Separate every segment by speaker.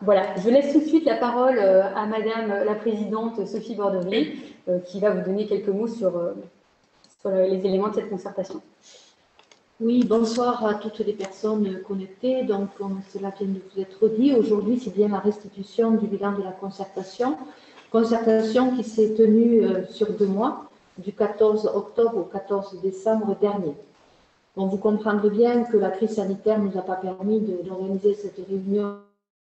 Speaker 1: Voilà, je laisse tout de suite la parole à Madame la Présidente Sophie Borderie, qui va vous donner quelques mots sur les éléments de cette concertation.
Speaker 2: Oui, bonsoir à toutes les personnes connectées. Donc, comme cela vient de vous être dit, aujourd'hui, c'est bien la restitution du bilan de la concertation. Concertation qui s'est tenue sur 2 mois, du 14 octobre au 14 décembre dernier. Bon, vous comprendrez bien que la crise sanitaire ne nous a pas permis d'organiser cette réunion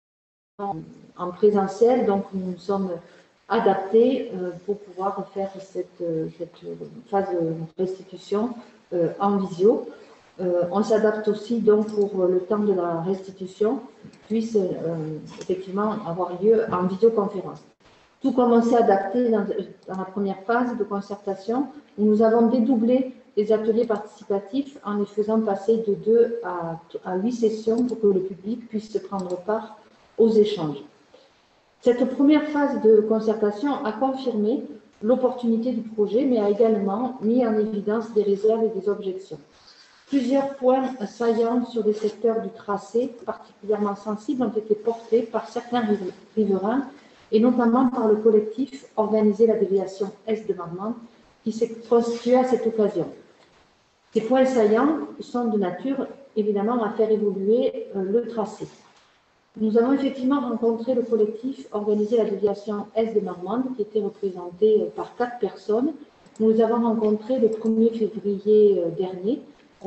Speaker 2: en présentiel, donc nous nous sommes adaptés pour pouvoir faire cette phase de restitution en visio. On s'adapte aussi donc pour le temps de la restitution puisse effectivement avoir lieu en visioconférence. Tout comme on s'est adapté dans la première phase de concertation, où nous avons dédoublé les ateliers participatifs en les faisant passer de 2 à 8 sessions pour que le public puisse prendre part aux échanges. Cette première phase de concertation a confirmé l'opportunité du projet, mais a également mis en évidence des réserves et des objections. Plusieurs points saillants sur des secteurs du tracé particulièrement sensibles ont été portés par certains riverains et notamment par le collectif Organiser la déviation Est de Marmande qui s'est constitué à cette occasion. Ces points saillants sont de nature évidemment à faire évoluer le tracé. Nous avons effectivement rencontré le collectif Organiser la déviation Est de Marmande qui était représenté par 4 personnes. Nous les avons rencontrés le 1er février dernier.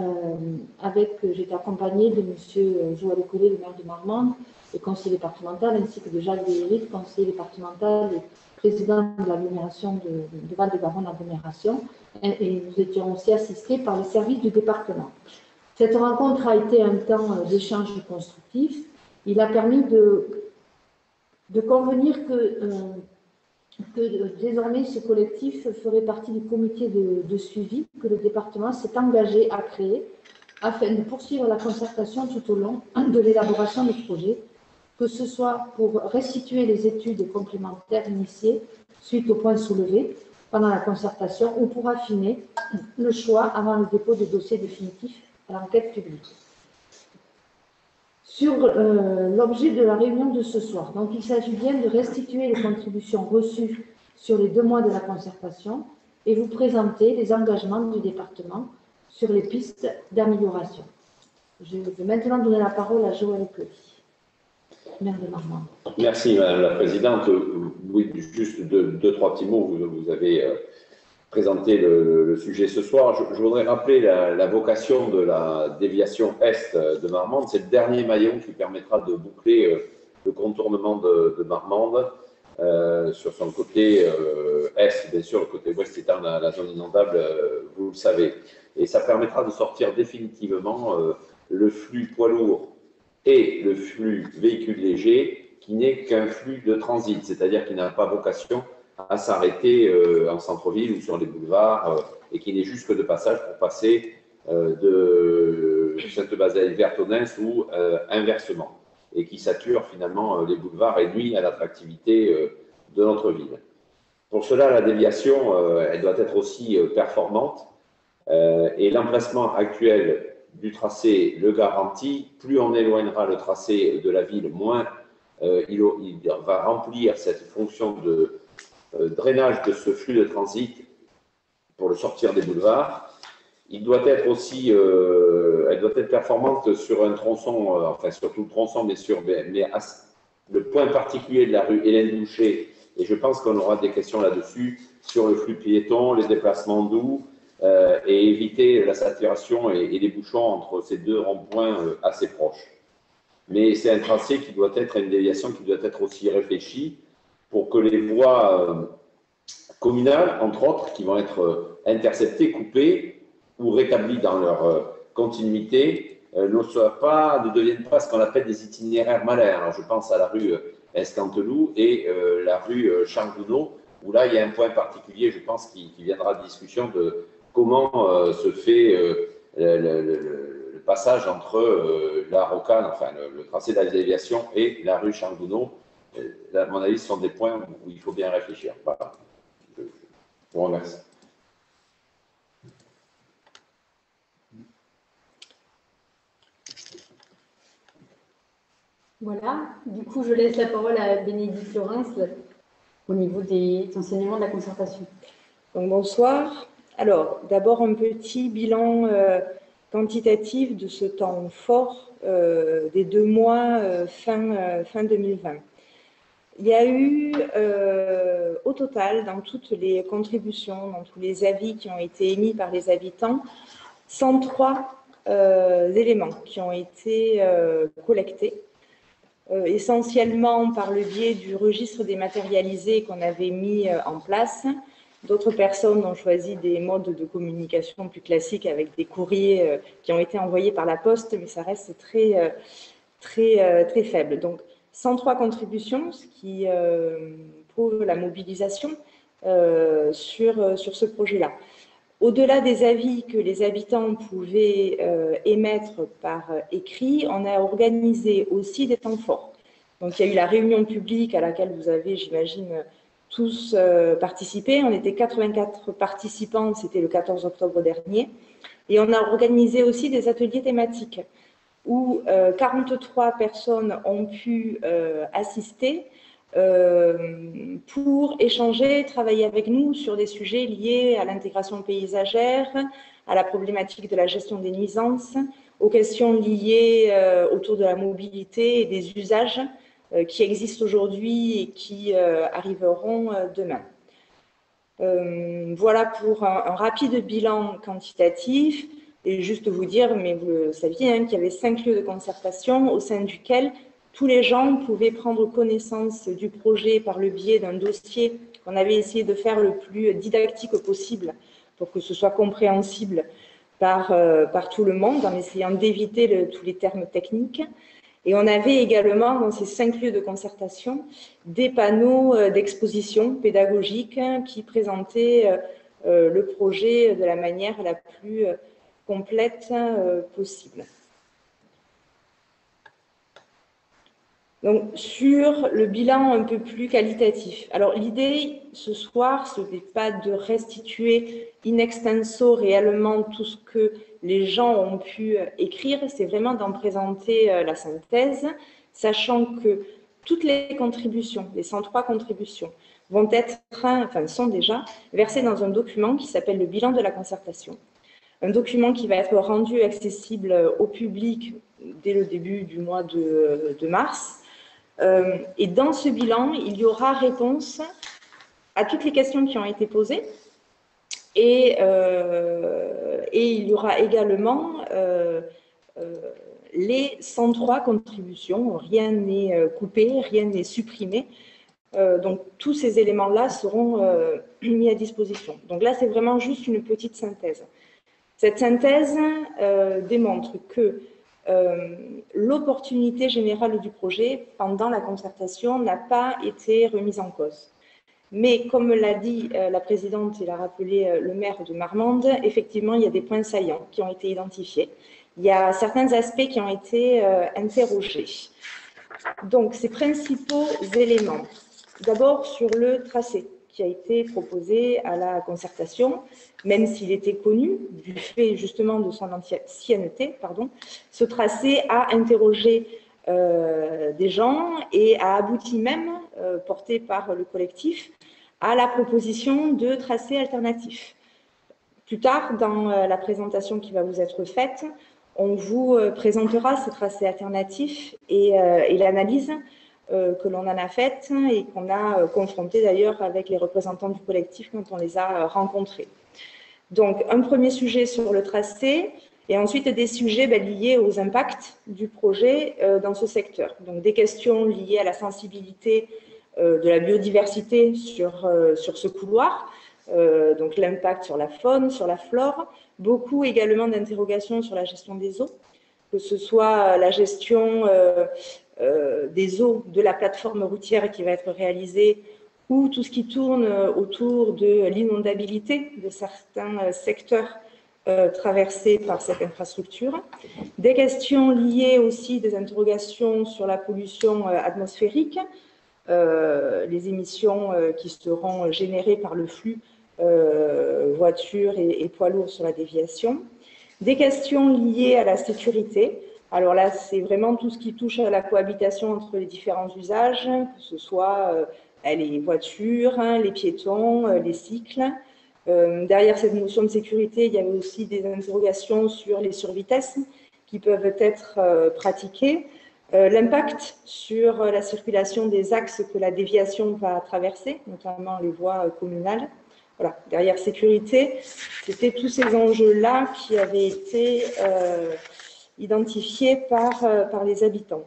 Speaker 2: J'étais accompagnée de M. Joël Collet, le maire de Marmande, le conseiller départemental, ainsi que de Jacques Déhéric, conseiller départemental et président de l'agglomération de Val-de-Garonne Agglomération, et nous étions aussi assistés par les services du département. Cette rencontre a été un temps d'échange constructif. Il a permis de convenir que désormais ce collectif ferait partie du comité de suivi que le département s'est engagé à créer afin de poursuivre la concertation tout au long de l'élaboration du projet, que ce soit pour restituer les études complémentaires initiées suite aux points soulevés pendant la concertation ou pour affiner le choix avant le dépôt des dossiers définitifs à l'enquête publique. Sur l'objet de la réunion de ce soir, donc il s'agit bien de restituer les contributions reçues sur les 2 mois de la concertation et vous présenter les engagements du département sur les pistes d'amélioration. Je vais maintenant donner la parole à Joël Collet, maire de Marmande.
Speaker 3: Merci Madame la Présidente. Oui, juste 2-3 petits mots. Vous avez présenté le sujet ce soir. Je voudrais rappeler la vocation de la déviation Est de Marmande. C'est le dernier maillon qui permettra de boucler le contournement de Marmande sur son côté Est, bien sûr, le côté Ouest étant la zone inondable, vous le savez. Et ça permettra de sortir définitivement le flux poids lourd et le flux véhicules légers qui n'est qu'un flux de transit, c'est-à-dire qui n'a pas vocation à s'arrêter en centre-ville ou sur les boulevards et qui n'est juste que de passage pour passer de Sainte-Bazaille vers Tonneins ou inversement et qui sature finalement les boulevards et nuit à l'attractivité de notre ville. Pour cela, la déviation, elle doit être aussi performante et l'emplacement actuel du tracé le garantit. Plus on éloignera le tracé de la ville, moins il va remplir cette fonction de drainage de ce flux de transit pour le sortir des boulevards. Il doit être aussi, elle doit être performante sur un tronçon, enfin sur tout le tronçon, mais le point particulier de la rue Hélène Boucher, et je pense qu'on aura des questions là-dessus, sur le flux piéton, les déplacements doux, et éviter la saturation et les bouchons entre ces 2 ronds-points assez proches. Mais c'est un tracé qui doit être, une déviation qui doit être aussi réfléchie pour que les voies communales, entre autres, qui vont être interceptées, coupées ou rétablies dans leur continuité, ne deviennent pas ce qu'on appelle des itinéraires malins. Alors, je pense à la rue Escanteloup et la rue Charles Gounod, où là, il y a un point particulier, je pense, qui viendra de discussion de comment se fait le passage entre la rocade, enfin le tracé de la déviation et la rue Charles Gounod. À mon avis, ce sont des points où il faut bien réfléchir. Voilà. Je vous remercie.
Speaker 1: Voilà, du coup, je laisse la parole à Bénédicte Laurens au niveau des enseignements de la concertation.
Speaker 4: Donc, bonsoir. Alors, d'abord, un petit bilan quantitatif de ce temps fort des 2 mois fin 2020. Il y a eu, au total, dans toutes les contributions, dans tous les avis qui ont été émis par les habitants, 103 éléments qui ont été collectés, essentiellement par le biais du registre dématérialisé qu'on avait mis en place. D'autres personnes ont choisi des modes de communication plus classiques avec des courriers qui ont été envoyés par la poste, mais ça reste très faible. Donc, 103 contributions, ce qui prouve la mobilisation sur ce projet-là. Au-delà des avis que les habitants pouvaient émettre par écrit, on a organisé aussi des temps forts. Donc, il y a eu la réunion publique à laquelle vous avez, j'imagine, tous participé. On était 84 participants, c'était le 14 octobre dernier. Et on a organisé aussi des ateliers thématiques où 43 personnes ont pu assister pour échanger, travailler avec nous sur des sujets liés à l'intégration paysagère, à la problématique de la gestion des nuisances, aux questions liées autour de la mobilité et des usages qui existent aujourd'hui et qui arriveront demain. Voilà pour un rapide bilan quantitatif. Et juste vous dire, mais vous le saviez, qu'il y avait 5 lieux de concertation au sein duquel tous les gens pouvaient prendre connaissance du projet par le biais d'un dossier qu'on avait essayé de faire le plus didactique possible pour que ce soit compréhensible par tout le monde, en essayant d'éviter tous les termes techniques. Et on avait également, dans ces 5 lieux de concertation, des panneaux d'exposition pédagogique qui présentaient le projet de la manière la plus complète possible. Donc, sur le bilan un peu plus qualitatif. Alors, l'idée ce soir, ce n'est pas de restituer in extenso réellement tout ce que les gens ont pu écrire, c'est vraiment d'en présenter la synthèse, sachant que toutes les contributions, les 103 contributions, sont déjà versées dans un document qui s'appelle le bilan de la concertation. Un document qui va être rendu accessible au public dès le début du mois de mars. Et dans ce bilan, il y aura réponse à toutes les questions qui ont été posées et il y aura également les 103 contributions. Rien n'est coupé, rien n'est supprimé. Donc, tous ces éléments-là seront mis à disposition. Donc là, c'est vraiment juste une petite synthèse. Cette synthèse démontre que l'opportunité générale du projet pendant la concertation n'a pas été remise en cause. Mais comme l'a dit la présidente et l'a rappelé le maire de Marmande, effectivement, il y a des points saillants qui ont été identifiés. Il y a certains aspects qui ont été interrogés. Donc, ces principaux éléments. D'abord, sur le tracé qui a été proposé à la concertation, même s'il était connu, du fait justement de son ancienneté, ce tracé a interrogé des gens et a abouti même, porté par le collectif, à la proposition de tracés alternatifs. Plus tard, dans la présentation qui va vous être faite, on vous présentera ces tracés alternatifs et l'analyse que l'on en a faite et qu'on a confrontée d'ailleurs avec les représentants du collectif quand on les a rencontrés. Donc, un premier sujet sur le tracé et ensuite des sujets liés aux impacts du projet dans ce secteur. Donc, des questions liées à la sensibilité de la biodiversité sur ce couloir, donc l'impact sur la faune, sur la flore, beaucoup également d'interrogations sur la gestion des eaux, que ce soit la gestion des eaux de la plateforme routière qui va être réalisée ou tout ce qui tourne autour de l'inondabilité de certains secteurs traversés par cette infrastructure. Des questions liées aussi, des interrogations sur la pollution atmosphérique, les émissions qui seront générées par le flux voitures et poids lourds sur la déviation. Des questions liées à la sécurité, Alors là, c'est vraiment tout ce qui touche à la cohabitation entre les différents usages, que ce soit les voitures, les piétons, les cycles. Derrière cette notion de sécurité, il y avait aussi des interrogations sur les survitesses qui peuvent être pratiquées, l'impact sur la circulation des axes que la déviation va traverser, notamment les voies communales. Voilà. Derrière sécurité, c'était tous ces enjeux-là qui avaient été identifiés par les habitants.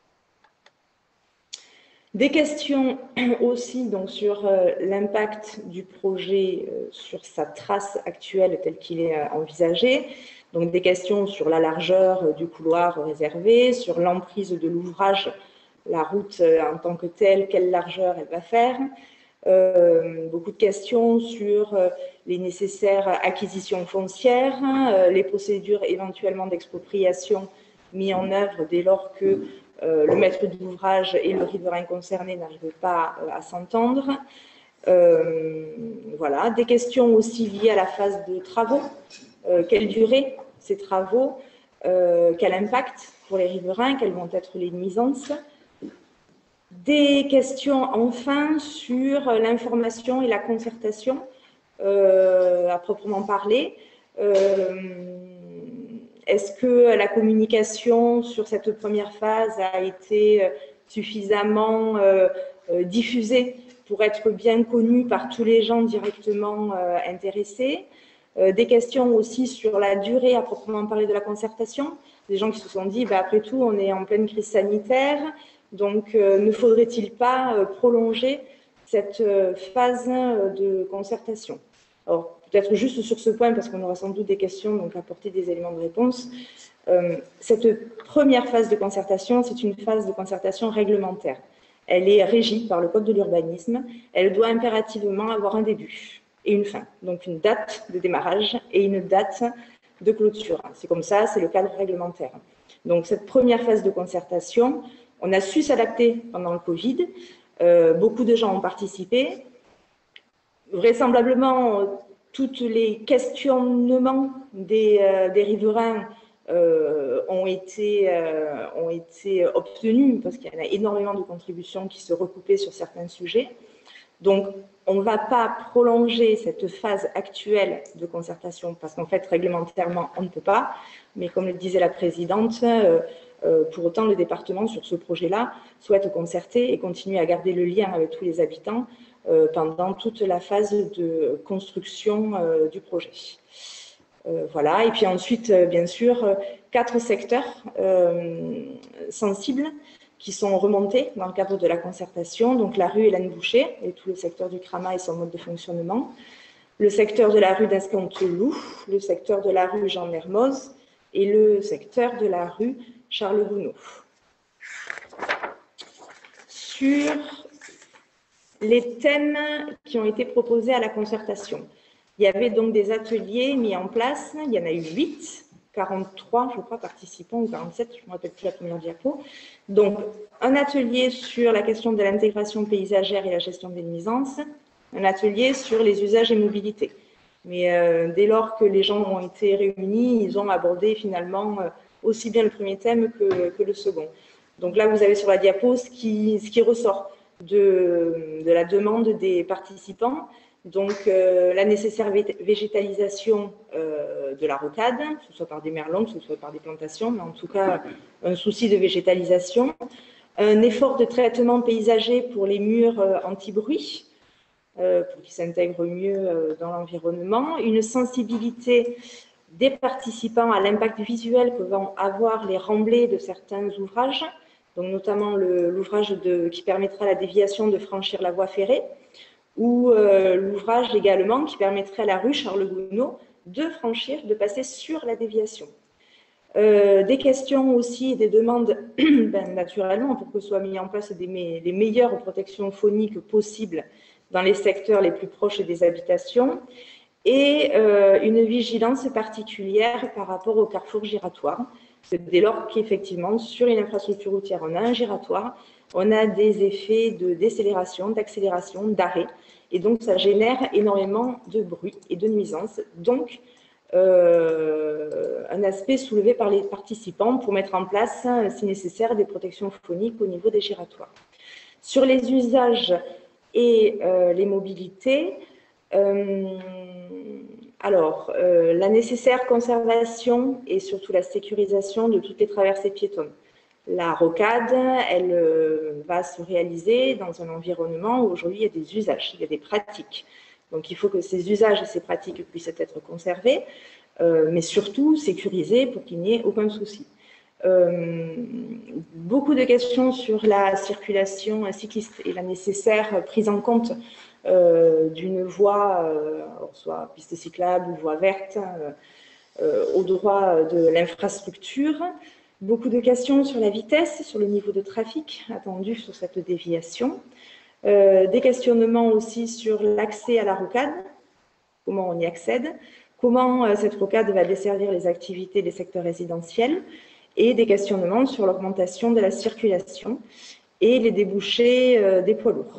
Speaker 4: Des questions aussi donc, sur l'impact du projet sur sa trace actuelle telle qu'il est envisagé. Donc des questions sur la largeur du couloir réservé, sur l'emprise de l'ouvrage, la route en tant que telle, quelle largeur elle va faire. Beaucoup de questions sur les nécessaires acquisitions foncières, les procédures éventuellement d'expropriation mises en œuvre dès lors que le maître d'ouvrage et le riverain concerné n'arrivent pas à s'entendre. Voilà. Des questions aussi liées à la phase de travaux. Quelle durée ces travaux, quel impact pour les riverains, quelles vont être les nuisances. Des questions enfin sur l'information et la concertation à proprement parler. Est-ce que la communication sur cette première phase a été suffisamment diffusée pour être bien connue par tous les gens directement intéressés? Des questions aussi sur la durée à proprement parler de la concertation. Des gens qui se sont dit, après tout, on est en pleine crise sanitaire, donc ne faudrait-il pas prolonger cette phase de concertation? Alors, peut-être juste sur ce point, parce qu'on aura sans doute des questions, donc apporter des éléments de réponse. Cette première phase de concertation, c'est une phase de concertation réglementaire. Elle est régie par le Code de l'urbanisme. Elle doit impérativement avoir un début et une fin, donc une date de démarrage et une date de clôture. C'est comme ça, c'est le cadre réglementaire. Donc, cette première phase de concertation, on a su s'adapter pendant le Covid. Beaucoup de gens ont participé. Vraisemblablement, tous les questionnements des riverains ont été obtenus parce qu'il y en a énormément de contributions qui se recoupaient sur certains sujets. Donc, on ne va pas prolonger cette phase actuelle de concertation parce qu'en fait, réglementairement, on ne peut pas. Mais comme le disait la présidente, pour autant, le département, sur ce projet-là, souhaite concerter et continuer à garder le lien avec tous les habitants pendant toute la phase de construction du projet. Voilà. Et puis ensuite, bien sûr, 4 secteurs sensibles qui sont remontés dans le cadre de la concertation, donc la rue Hélène Boucher et tout le secteur du Crama et son mode de fonctionnement, le secteur de la rue d'Escanteloup, le secteur de la rue Jean Mermoz et le secteur de la rue Charles Gounod. Sur les thèmes qui ont été proposés à la concertation, il y avait donc des ateliers mis en place, il y en a eu 8, 43, je crois, participants, ou 47, je ne me rappelle plus la première diapo. Donc, un atelier sur la question de l'intégration paysagère et la gestion des nuisances, un atelier sur les usages et mobilités. Mais dès lors que les gens ont été réunis, ils ont abordé finalement aussi bien le premier thème que le second. Donc là, vous avez sur la diapo ce qui ressort de la demande des participants. Donc, la nécessaire végétalisation de la rocade, que ce soit par des merlons, que ce soit par des plantations, mais en tout cas, un souci de végétalisation. Un effort de traitement paysager pour les murs anti-bruit, pour qu'ils s'intègrent mieux dans l'environnement. Une sensibilité des participants à l'impact visuel que vont avoir les remblais de certains ouvrages, donc notamment l'ouvrage qui permettra à la déviation de franchir la voie ferrée, ou l'ouvrage également qui permettrait à la rue Charles Gounod de passer sur la déviation. Des questions aussi et des demandes, naturellement, pour que soient mis en place les meilleures protections phoniques possibles dans les secteurs les plus proches des habitations, et une vigilance particulière par rapport au carrefour giratoire. Dès lors qu'effectivement, sur une infrastructure routière, on a un giratoire, on a des effets de décélération, d'accélération, d'arrêt, et donc ça génère énormément de bruit et de nuisances. Donc, un aspect soulevé par les participants pour mettre en place, si nécessaire, des protections phoniques au niveau des giratoires. Sur les usages et les mobilités, la nécessaire conservation et surtout la sécurisation de toutes les traversées piétonnes. La rocade, elle va se réaliser dans un environnement où aujourd'hui il y a des usages, il y a des pratiques. Donc il faut que ces usages et ces pratiques puissent être conservés, mais surtout sécurisés pour qu'il n'y ait aucun souci. Beaucoup de questions sur la circulation cycliste et la nécessaire prise en compte d'une voie, soit piste cyclable ou voie verte, au droit de l'infrastructure. Beaucoup de questions sur la vitesse, sur le niveau de trafic attendu sur cette déviation. Des questionnements aussi sur l'accès à la rocade, comment on y accède, comment cette rocade va desservir les activités des secteurs résidentiels, et des questionnements sur l'augmentation de la circulation et les débouchés des poids lourds.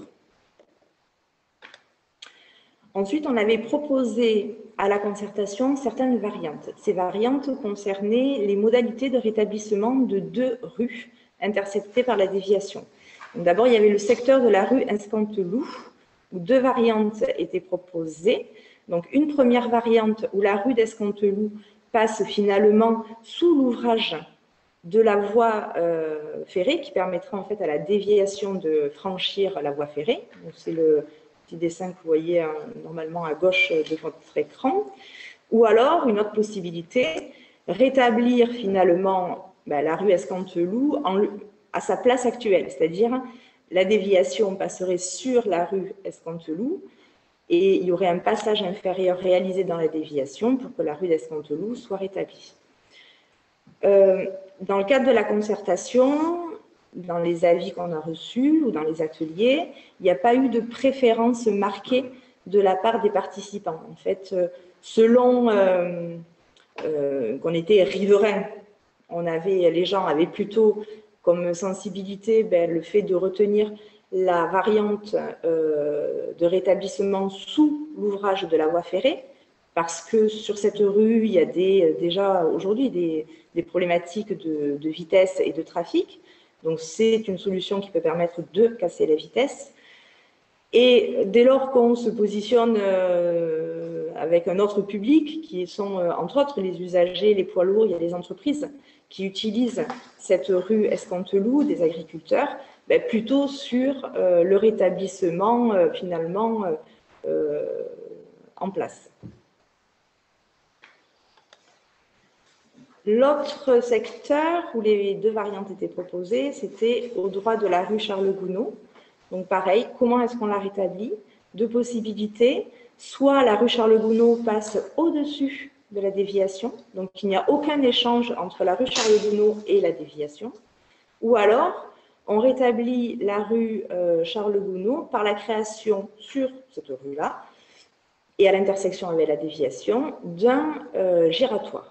Speaker 4: Ensuite, on avait proposé à la concertation certaines variantes. Ces variantes concernaient les modalités de rétablissement de 2 rues interceptées par la déviation. D'abord, il y avait le secteur de la rue Escanteloup, où 2 variantes étaient proposées. Donc, une première variante où la rue d'Escanteloup passe finalement sous l'ouvrage de la voie ferrée, qui permettra en fait à la déviation de franchir la voie ferrée. C'est le petit dessin que vous voyez normalement à gauche de votre écran. Ou alors, une autre possibilité, rétablir finalement la rue Escanteloup à sa place actuelle, c'est-à-dire la déviation passerait sur la rue Escanteloup et il y aurait un passage inférieur réalisé dans la déviation pour que la rue d'Escanteloup soit rétablie. Dans le cadre de la concertation, dans les avis qu'on a reçus ou dans les ateliers, il n'y a pas eu de préférence marquée de la part des participants. En fait, selon qu'on était riverains, les gens avaient plutôt comme sensibilité le fait de retenir la variante de rétablissement sous l'ouvrage de la voie ferrée, parce que sur cette rue, il y a déjà aujourd'hui des problématiques de vitesse et de trafic. Donc, c'est une solution qui peut permettre de casser la vitesse. Et dès lors qu'on se positionne avec un autre public, qui sont entre autres les usagers, les poids lourds, il y a des entreprises qui utilisent cette rue Escanteloup, des agriculteurs, plutôt sur le rétablissement finalement en place. L'autre secteur où les 2 variantes étaient proposées, c'était au droit de la rue Charles-Gounod. Donc pareil, comment est-ce qu'on la rétablit? 2 possibilités. Soit la rue Charles-Gounod passe au-dessus de la déviation, donc il n'y a aucun échange entre la rue Charles-Gounod et la déviation. Ou alors, on rétablit la rue Charles-Gounod par la création sur cette rue-là et à l'intersection avec la déviation d'un giratoire.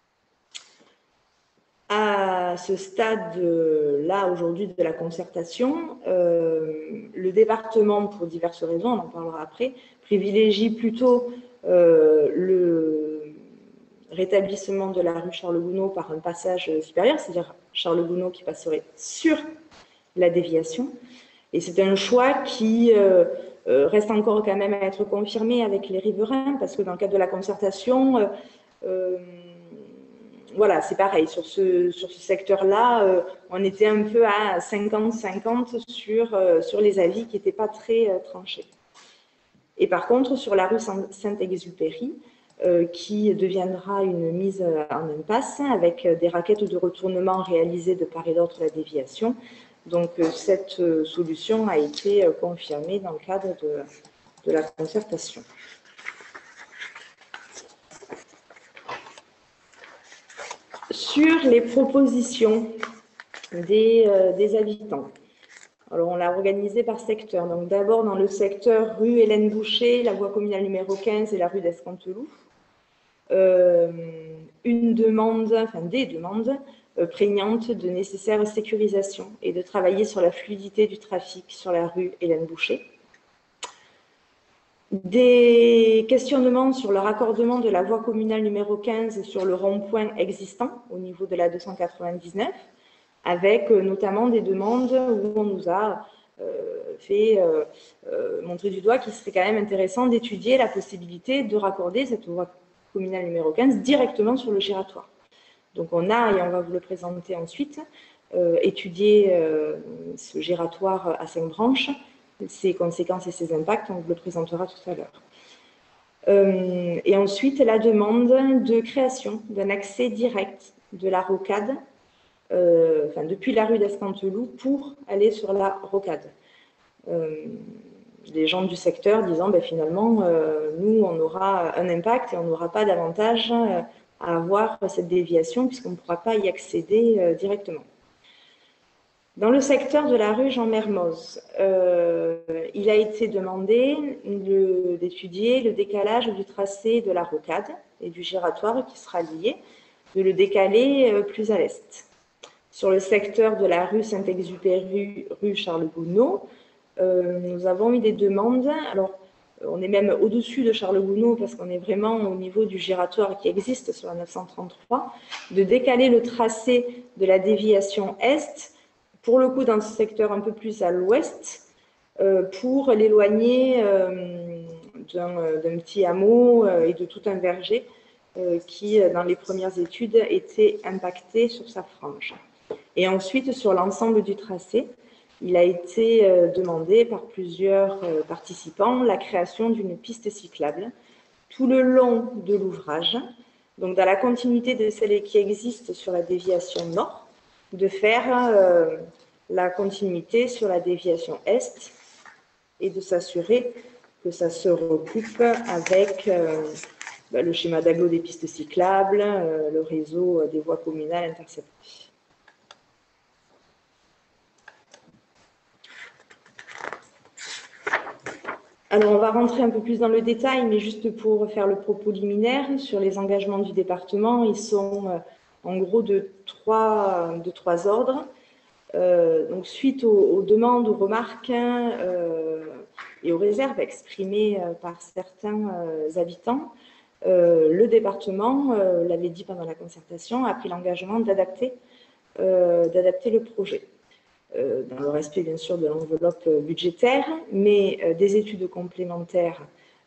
Speaker 4: À ce stade-là, aujourd'hui, de la concertation, le département, pour diverses raisons, on en parlera après, privilégie plutôt le rétablissement de la rue Charles-Gounod par un passage supérieur, c'est-à-dire Charles-Gounod qui passerait sur la déviation. Et c'est un choix qui reste encore quand même à être confirmé avec les riverains, parce que dans le cadre de la concertation, voilà, c'est pareil, sur ce secteur-là, on était un peu à 50-50 sur les avis qui n'étaient pas très tranchés. Et par contre, sur la rue Saint-Exupéry, qui deviendra une mise en impasse avec des raquettes de retournement réalisées de part et d'autre la déviation. Donc, cette solution a été confirmée dans le cadre de la concertation. Sur les propositions des habitants, alors on l'a organisé par secteur. Donc d'abord dans le secteur rue Hélène Boucher, la voie communale numéro 15 et la rue d'Escanteloup, des demandes prégnantes de nécessaire sécurisation et de travailler sur la fluidité du trafic sur la rue Hélène Boucher. Des questionnements sur le raccordement de la voie communale numéro 15 sur le rond-point existant au niveau de la 299, avec notamment des demandes où on nous a fait montrer du doigt qu'il serait quand même intéressant d'étudier la possibilité de raccorder cette voie communale numéro 15 directement sur le giratoire. Donc on a, et on va vous le présenter ensuite, étudié ce giratoire à 5 branches, ses conséquences et ses impacts, on vous le présentera tout à l'heure. Et ensuite, la demande de création d'un accès direct de la rocade, depuis la rue d'Escanteloup pour aller sur la rocade. Les gens du secteur disant, finalement, nous, on aura un impact et on n'aura pas d'avantage à avoir cette déviation puisqu'on ne pourra pas y accéder directement. Dans le secteur de la rue Jean-Mermoz, il a été demandé d'étudier le décalage du tracé de la rocade et du giratoire qui sera lié, de le décaler plus à l'est. Sur le secteur de la rue Saint-Exupéry, rue Charles Gounod, nous avons eu des demandes. Alors, on est même au-dessus de Charles Gounod parce qu'on est vraiment au niveau du giratoire qui existe sur la 933, de décaler le tracé de la déviation est, pour le coup dans ce secteur un peu plus à l'ouest, pour l'éloigner d'un petit hameau et de tout un verger qui, dans les premières études, était impacté sur sa frange. Et ensuite, sur l'ensemble du tracé, il a été demandé par plusieurs participants la création d'une piste cyclable tout le long de l'ouvrage, donc dans la continuité de celle qui existe sur la déviation nord, de faire la continuité sur la déviation est et de s'assurer que ça se recoupe avec le schéma d'agglo des pistes cyclables, le réseau des voies communales interceptées. Alors, on va rentrer un peu plus dans le détail, mais juste pour faire le propos liminaire, sur les engagements du département, ils sont en gros de trois ordres. Donc, suite aux demandes, aux remarques et aux réserves exprimées par certains habitants, le département, l'avait dit pendant la concertation, a pris l'engagement d'adapter le projet. Dans le respect bien sûr de l'enveloppe budgétaire, mais des études complémentaires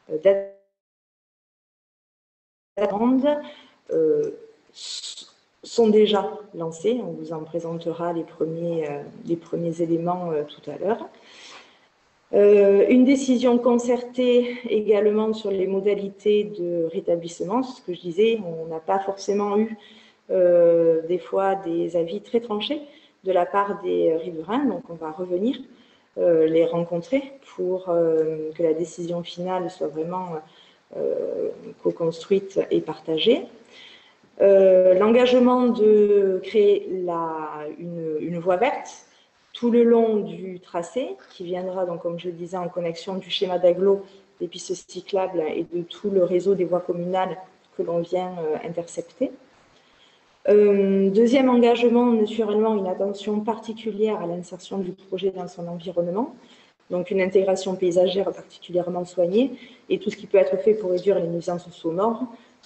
Speaker 4: sont déjà lancées. On vous en présentera les premiers éléments tout à l'heure. Une décision concertée également sur les modalités de rétablissement. C'est ce que je disais, on n'a pas forcément eu des fois des avis très tranchés de la part des riverains, donc on va revenir les rencontrer pour que la décision finale soit vraiment co-construite et partagée. L'engagement de créer une voie verte tout le long du tracé, qui viendra, donc, comme je le disais, en connexion du schéma d'agglo des pistes cyclables et de tout le réseau des voies communales que l'on vient intercepter. Deuxième engagement, naturellement, une attention particulière à l'insertion du projet dans son environnement, donc une intégration paysagère particulièrement soignée, et tout ce qui peut être fait pour réduire les nuisances sonores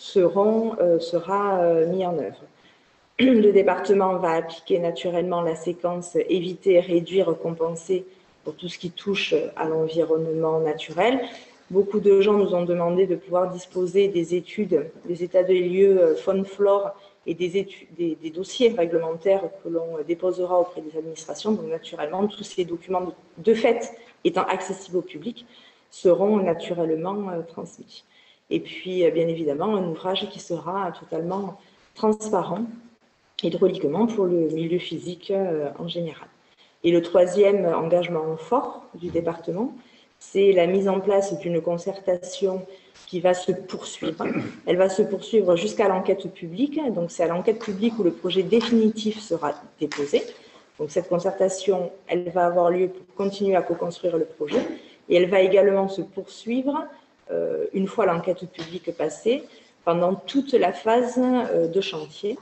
Speaker 4: sera mis en œuvre. Le département va appliquer naturellement la séquence éviter, réduire, compenser pour tout ce qui touche à l'environnement naturel. Beaucoup de gens nous ont demandé de pouvoir disposer des études, des états de lieux faune-flore et des dossiers réglementaires que l'on déposera auprès des administrations. Donc, naturellement, tous ces documents, de fait, étant accessibles au public, seront naturellement transmis. Et puis, bien évidemment, un ouvrage qui sera totalement transparent hydrauliquement pour le milieu physique en général. Et le troisième engagement fort du département, c'est la mise en place d'une concertation qui va se poursuivre. Elle va se poursuivre jusqu'à l'enquête publique. Donc, c'est à l'enquête publique où le projet définitif sera déposé. Donc, cette concertation, elle va avoir lieu pour continuer à co-construire le projet. Et elle va également se poursuivre, une fois l'enquête publique passée, pendant toute la phase de chantier,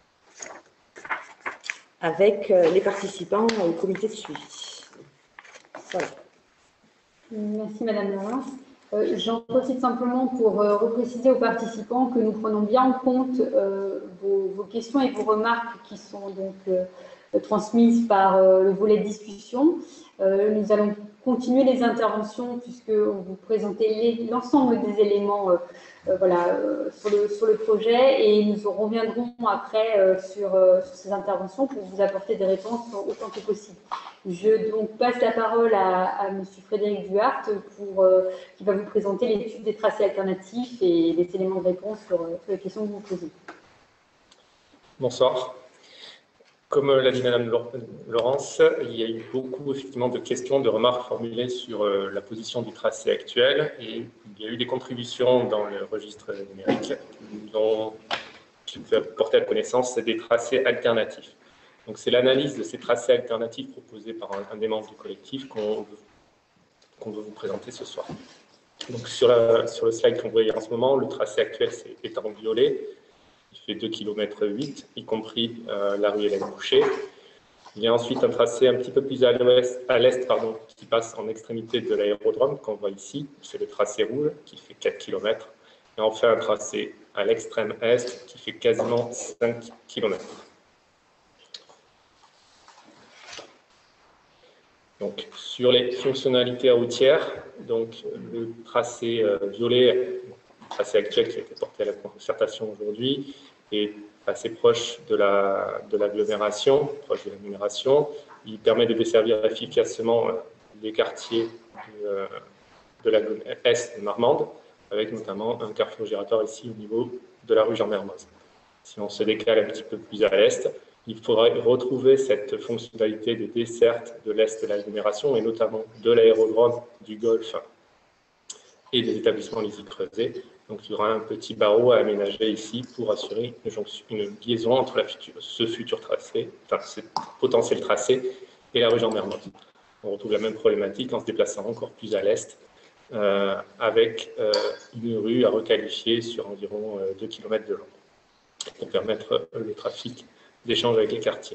Speaker 4: avec les participants au comité de suivi. Voilà.
Speaker 1: Merci Madame Laurence. J'en profite simplement pour repréciser aux participants que nous prenons bien en compte vos questions et vos remarques qui sont donc transmises par le volet discussion. Nous allons continuer les interventions puisque vous présentez l'ensemble des éléments sur le projet et nous reviendrons après sur ces interventions pour vous apporter des réponses autant que possible. Je donc passe la parole à M. Frédéric Duhart qui va vous présenter l'étude des tracés alternatifs et les éléments de réponse sur les questions que vous posez.
Speaker 5: Bonsoir. Comme l'a dit Madame Laurence, il y a eu beaucoup effectivement de questions, de remarques formulées sur la position du tracé actuel et il y a eu des contributions dans le registre numérique qui nous ont porté à connaissance des tracés alternatifs. Donc c'est l'analyse de ces tracés alternatifs proposés par un des membres du collectif qu'on veut vous présenter ce soir. Donc sur le slide qu'on voit en ce moment, le tracé actuel est en violet. Il fait 2,8 km, y compris la rue Hélène Boucher. Il y a ensuite un tracé un petit peu plus à l'est, qui passe en extrémité de l'aérodrome, qu'on voit ici. C'est le tracé rouge, qui fait 4 km. Et enfin, un tracé à l'extrême est, qui fait quasiment 5 km. Donc, sur les fonctionnalités routières, donc, le tracé violet, le tracé actuel qui a été porté à la concertation aujourd'hui, est assez proche de l'agglomération, proche de la numération. Il permet de desservir efficacement les quartiers de l'agglomération est de Marmande, avec notamment un carrefour giratoire ici au niveau de la rue Jean-Mermoz. Si on se décale un petit peu plus à l'est, il faudrait retrouver cette fonctionnalité de desserte de l'est de l'agglomération et notamment de l'aérodrome du Golfe et des établissements Lizy-Creuset. Donc il y aura un petit barreau à aménager ici pour assurer une liaison entre ce futur tracé, enfin ce potentiel tracé et la rue Jean-Mermoz. On retrouve la même problématique en se déplaçant encore plus à l'est avec une rue à requalifier sur environ 2 km de long pour permettre le trafic d'échange avec les quartiers.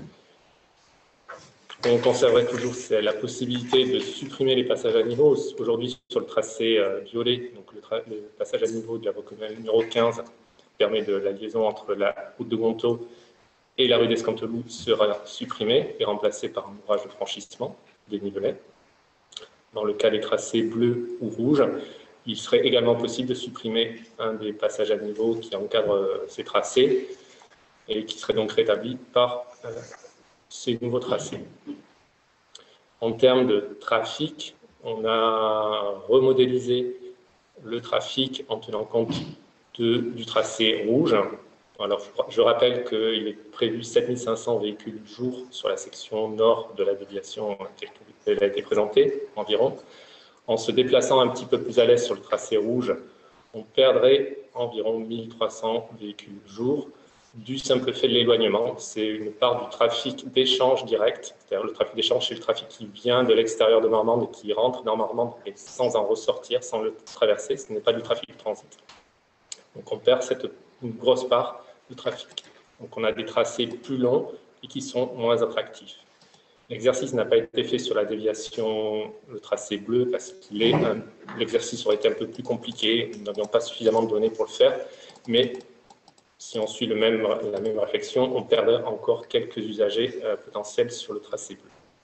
Speaker 5: On conserverait toujours la possibilité de supprimer les passages à niveau. Aujourd'hui, sur le tracé violet, donc le passage à niveau de la voie communale numéro 15 permet de la liaison entre la route de Gontaut et la rue d'Escanteloup sera supprimé et remplacé par un ouvrage de franchissement dénivelé. Dans le cas des tracés bleus ou rouges, il serait également possible de supprimer un des passages à niveau qui encadre ces tracés et qui serait donc rétabli par ces nouveaux tracés. En termes de trafic, on a remodélisé le trafic en tenant compte du tracé rouge. Alors, je rappelle qu'il est prévu 7500 véhicules jour sur la section nord de la déviation telle qu'elle a été présentée, environ. En se déplaçant un petit peu plus à l'est sur le tracé rouge, on perdrait environ 1300 véhicules jour, du simple fait de l'éloignement. C'est une part du trafic d'échange direct, c'est-à-dire le trafic d'échange, c'est le trafic qui vient de l'extérieur de Marmande et qui rentre dans Marmande et sans en ressortir, sans le traverser, ce n'est pas du trafic de transit. Donc on perd une grosse part de trafic. Donc on a des tracés plus longs et qui sont moins attractifs. L'exercice n'a pas été fait sur la déviation, le tracé bleu, parce que l'exercice aurait été un peu plus compliqué, nous n'avions pas suffisamment de données pour le faire, mais si on suit la même réflexion, on perdrait encore quelques usagers potentiels sur le tracé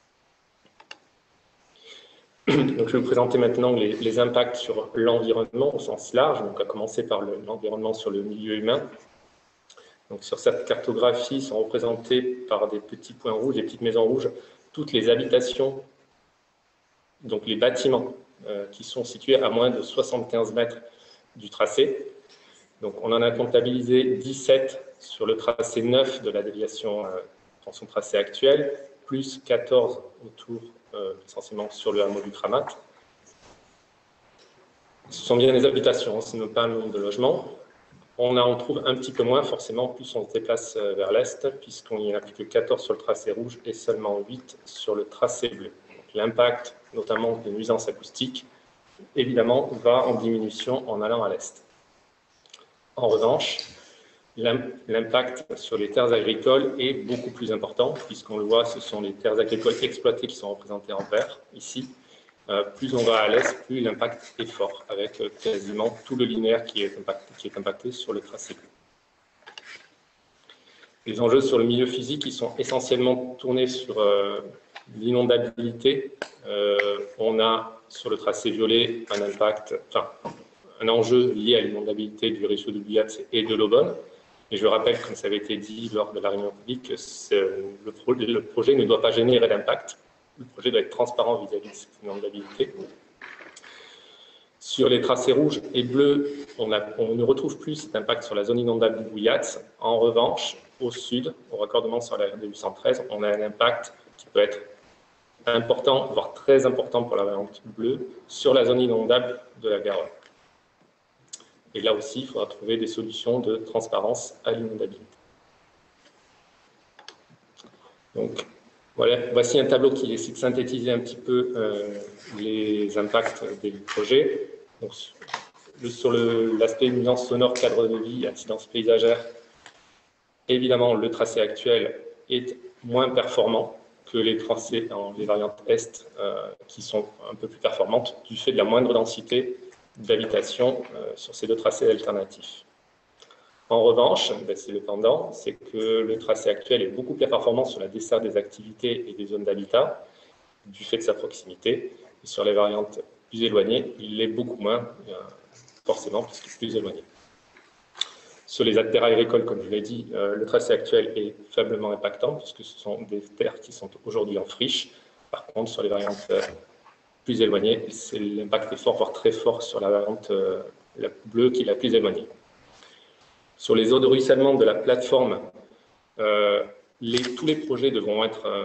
Speaker 5: bleu. Donc, je vais vous présenter maintenant les impacts sur l'environnement au sens large, donc à commencer par l'environnement sur le milieu humain. Donc, sur cette cartographie sont représentées par des petits points rouges, des petites maisons rouges, toutes les habitations, donc les bâtiments qui sont situés à moins de 75 mètres du tracé. Donc, on en a comptabilisé 17 sur le tracé 9 de la déviation dans son tracé actuel, plus 14 autour, essentiellement sur le hameau du Cramat. Ce sont bien des habitations, ce n'est pas un nombre de logements. On en trouve un petit peu moins, forcément, plus on se déplace vers l'est, puisqu'on n'y en a plus que 14 sur le tracé rouge et seulement 8 sur le tracé bleu. L'impact, notamment des nuisances acoustiques, évidemment, va en diminution en allant à l'est. En revanche, l'impact sur les terres agricoles est beaucoup plus important, puisqu'on le voit, ce sont les terres agricoles exploitées qui sont représentées en vert, ici, plus on va à l'est, plus l'impact est fort, avec quasiment tout le linéaire qui est impacté sur le tracé. Les enjeux sur le milieu physique, ils sont essentiellement tournés sur l'inondabilité. On a sur le tracé violet un enjeu lié à l'inondabilité du ruisseau de Bouillat et de l'Aubonne. Et je rappelle, comme ça avait été dit lors de la réunion publique, que le projet ne doit pas générer d'impact. Le projet doit être transparent vis-à-vis de cette inondabilité. Sur les tracés rouges et bleus, on ne retrouve plus cet impact sur la zone inondable du Bouillat. En revanche, au sud, au raccordement sur la RD 813, on a un impact qui peut être important, voire très important pour la variante bleue, sur la zone inondable de la Garonne. Et là aussi, il faudra trouver des solutions de transparence à l'inondabilité. Donc, voilà, voici un tableau qui essaie de synthétiser un petit peu les impacts des projets. Donc, sur l'aspect nuisance sonore, cadre de vie, incidence paysagère, évidemment, le tracé actuel est moins performant que les tracés dans les variantes Est qui sont un peu plus performantes du fait de la moindre densité d'habitation sur ces deux tracés alternatifs. En revanche, c'est le pendant, c'est que le tracé actuel est beaucoup plus performant sur la desserte des activités et des zones d'habitat du fait de sa proximité. Et sur les variantes plus éloignées, il l'est beaucoup moins, forcément, puisqu'il est plus éloigné. Sur les terres agricoles, comme je l'ai dit, le tracé actuel est faiblement impactant, puisque ce sont des terres qui sont aujourd'hui en friche. Par contre, sur les variantes plus éloignées, l'impact est fort, voire très fort sur la variante la bleue qui est la plus éloignée. Sur les eaux de ruissellement de la plateforme, tous les projets devront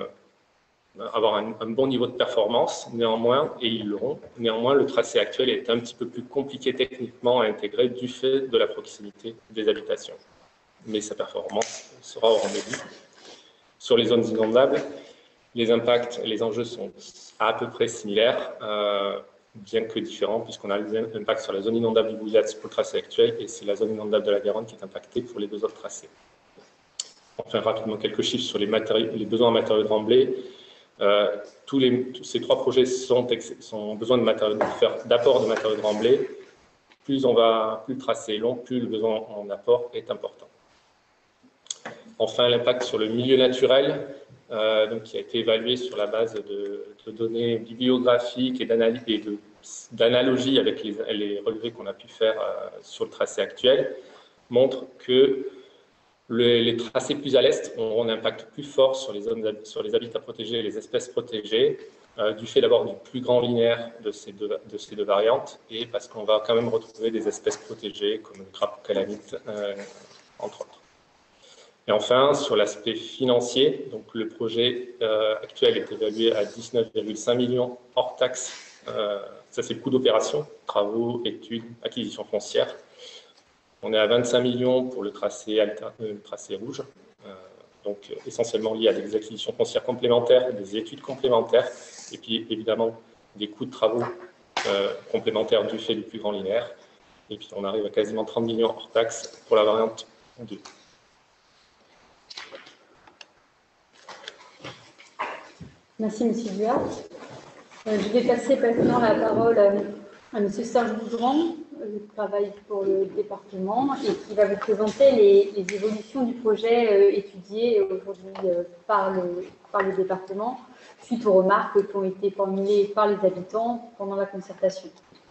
Speaker 5: avoir un bon niveau de performance, néanmoins, et ils l'auront. Néanmoins, le tracé actuel est un petit peu plus compliqué techniquement à intégrer du fait de la proximité des habitations. Mais sa performance sera au rendez-vous. Sur les zones inondables, les impacts et les enjeux sont à peu près similaires, bien que différents, puisqu'on a l'impact sur la zone inondable du Bouillat pour le tracé actuel, et c'est la zone inondable de la Garonne qui est impactée pour les deux autres tracés. Enfin, rapidement, quelques chiffres sur les besoins en matériaux de remblai. Tous ces trois projets ont besoin d'apport de matériaux de remblai. Plus le tracé est long, plus le besoin en apport est important. Enfin, l'impact sur le milieu naturel, qui a été évalué sur la base de données bibliographiques et d'analogie avec les relevés qu'on a pu faire sur le tracé actuel, montre que les tracés plus à l'est auront un impact plus fort sur les habitats protégés et les espèces protégées, du fait d'avoir du plus grand linéaire de ces deux variantes, et parce qu'on va quand même retrouver des espèces protégées comme le crapaud calamite, entre autres. Et enfin, sur l'aspect financier, donc le projet actuel est évalué à 19,5 millions hors taxes. Ça, c'est le coût d'opération, travaux, études, acquisition foncière. On est à 25 millions pour le tracé rouge, donc essentiellement lié à des acquisitions foncières complémentaires, des études complémentaires, et puis évidemment des coûts de travaux complémentaires du fait du plus grand linéaire. Et puis on arrive à quasiment 30 millions hors taxes pour la variante 2.
Speaker 1: Merci, M. Duhart. Je vais passer maintenant la parole à M. Serge Boudran, qui travaille pour le département et qui va vous présenter les évolutions du projet étudié aujourd'hui par le département suite aux remarques qui ont été formulées par les habitants pendant la concertation.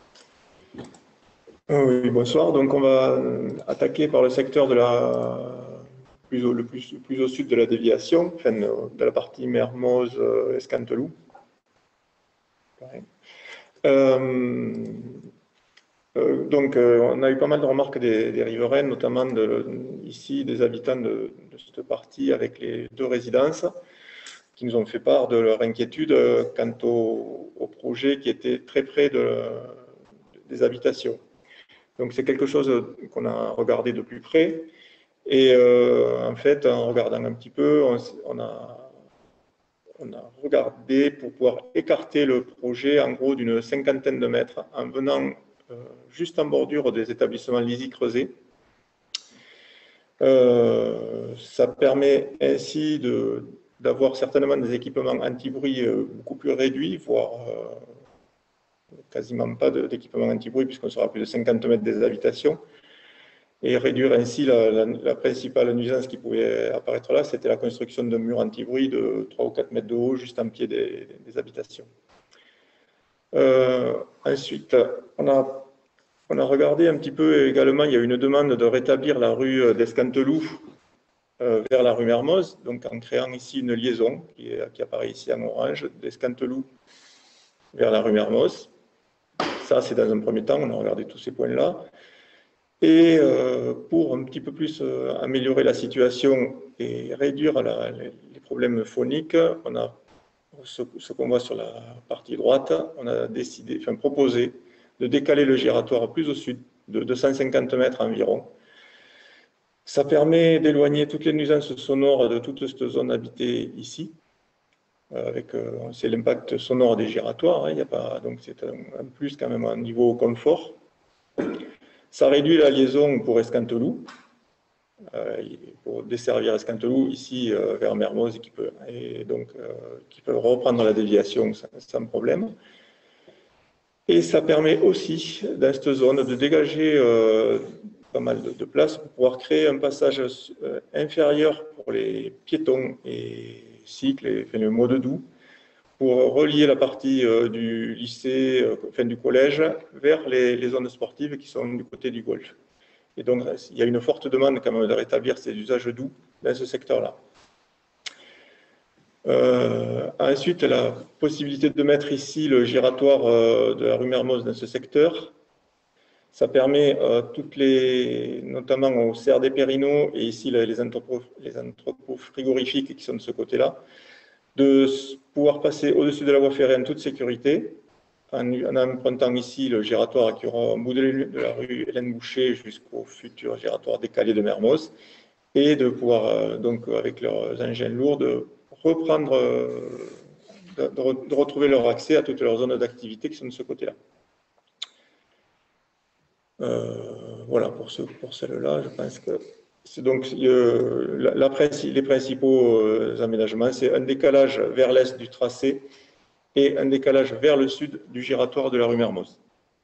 Speaker 6: Oui, bonsoir. Donc, on va attaquer par le secteur le plus au sud de la déviation, enfin, de la partie Mermoz, Escanteloup. Donc, on a eu pas mal de remarques des riverains, notamment ici des habitants de cette partie avec les deux résidences, qui nous ont fait part de leur inquiétude quant au projet qui était très près des habitations. Donc, c'est quelque chose qu'on a regardé de plus près. Et en fait, en regardant un petit peu, on a regardé pour pouvoir écarter le projet en gros d'une 50aine de mètres en venant juste en bordure des établissements Lizy-Creuset. Ça permet ainsi d'avoir certainement des équipements anti-bruit beaucoup plus réduits, voire quasiment pas d'équipement anti-bruit puisqu'on sera à plus de 50 mètres des habitations. Et réduire ainsi la principale nuisance qui pouvait apparaître là, c'était la construction d'un mur anti-bruit de 3 ou 4 mètres de haut juste en pied des habitations. Ensuite, on a regardé un petit peu également, il y a une demande de rétablir la rue d'Escanteloup vers la rue Mermoz, donc en créant ici une liaison qui apparaît ici en orange, d'Escanteloup vers la rue Mermoz. Ça, c'est dans un premier temps, on a regardé tous ces points-là. Et pour un petit peu plus améliorer la situation et réduire les problèmes phoniques, on a ce qu'on voit sur la partie droite, on a proposé de décaler le giratoire plus au sud, de 250 mètres environ. Ça permet d'éloigner toutes les nuisances sonores de toute cette zone habitée ici. C'est l'impact sonore des giratoires, hein, il y a pas, donc c'est un plus quand même au niveau confort. Ça réduit la liaison pour Escanteloup, pour desservir Escanteloup ici vers Mermoz, qui peut reprendre la déviation sans problème. Et ça permet aussi, dans cette zone, de dégager pas mal de place pour pouvoir créer un passage inférieur pour les piétons et cycles, et le mode doux, pour relier la partie du lycée, du collège, vers les zones sportives qui sont du côté du golf. Et donc, il y a une forte demande quand même de rétablir ces usages doux dans ce secteur-là. Ensuite, la possibilité de mettre ici le giratoire de la rue Mermoz dans ce secteur, ça permet notamment au CRD Périno et ici les entrepôts frigorifiques qui sont de ce côté-là, de pouvoir passer au-dessus de la voie ferrée en toute sécurité, en empruntant ici le giratoire qui aura un bout de la rue Hélène Boucher jusqu'au futur giratoire décalé de Mermoz, et de pouvoir, donc, avec leurs engins lourds, de retrouver leur accès à toutes leurs zones d'activité qui sont de ce côté-là. Voilà, pour celle-là, je pense que c'est donc les principaux aménagements, c'est un décalage vers l'est du tracé et un décalage vers le sud du giratoire de la rue Mermoz.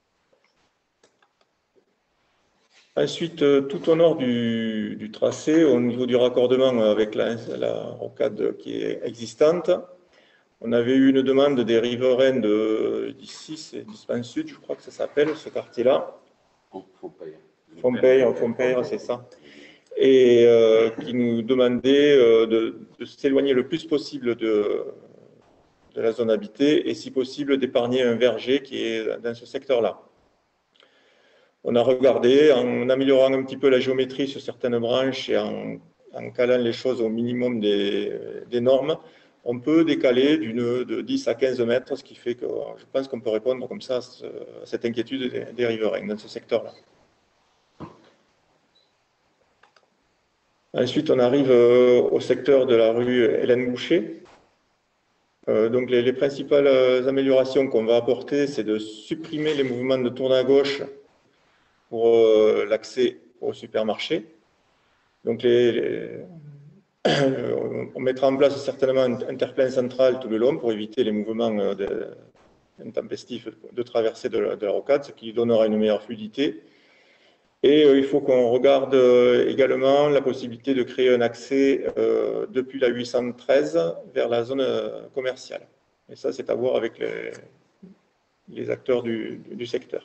Speaker 6: Ensuite, tout au nord du tracé, au niveau du raccordement avec la rocade qui est existante, on avait eu une demande des riverains d'ici, c'est Dispense Sud, je crois que ça s'appelle, ce quartier-là. Fompeyre, c'est ça. Et qui nous demandait de s'éloigner le plus possible de la zone habitée et si possible d'épargner un verger qui est dans ce secteur-là. On a regardé en améliorant un petit peu la géométrie sur certaines branches et en calant les choses au minimum des normes, on peut décaler de 10 à 15 mètres, ce qui fait que je pense qu'on peut répondre comme ça à cette inquiétude des riverains dans ce secteur-là. Ensuite, on arrive au secteur de la rue Hélène Boucher. Donc, les principales améliorations qu'on va apporter, c'est de supprimer les mouvements de tourne à gauche pour l'accès au supermarché. Donc, on mettra en place certainement un interplein central tout le long pour éviter les mouvements intempestifs de traversée de la rocade, ce qui donnera une meilleure fluidité. Et il faut qu'on regarde également la possibilité de créer un accès depuis la 813 vers la zone commerciale. Et ça, c'est à voir avec les acteurs du secteur.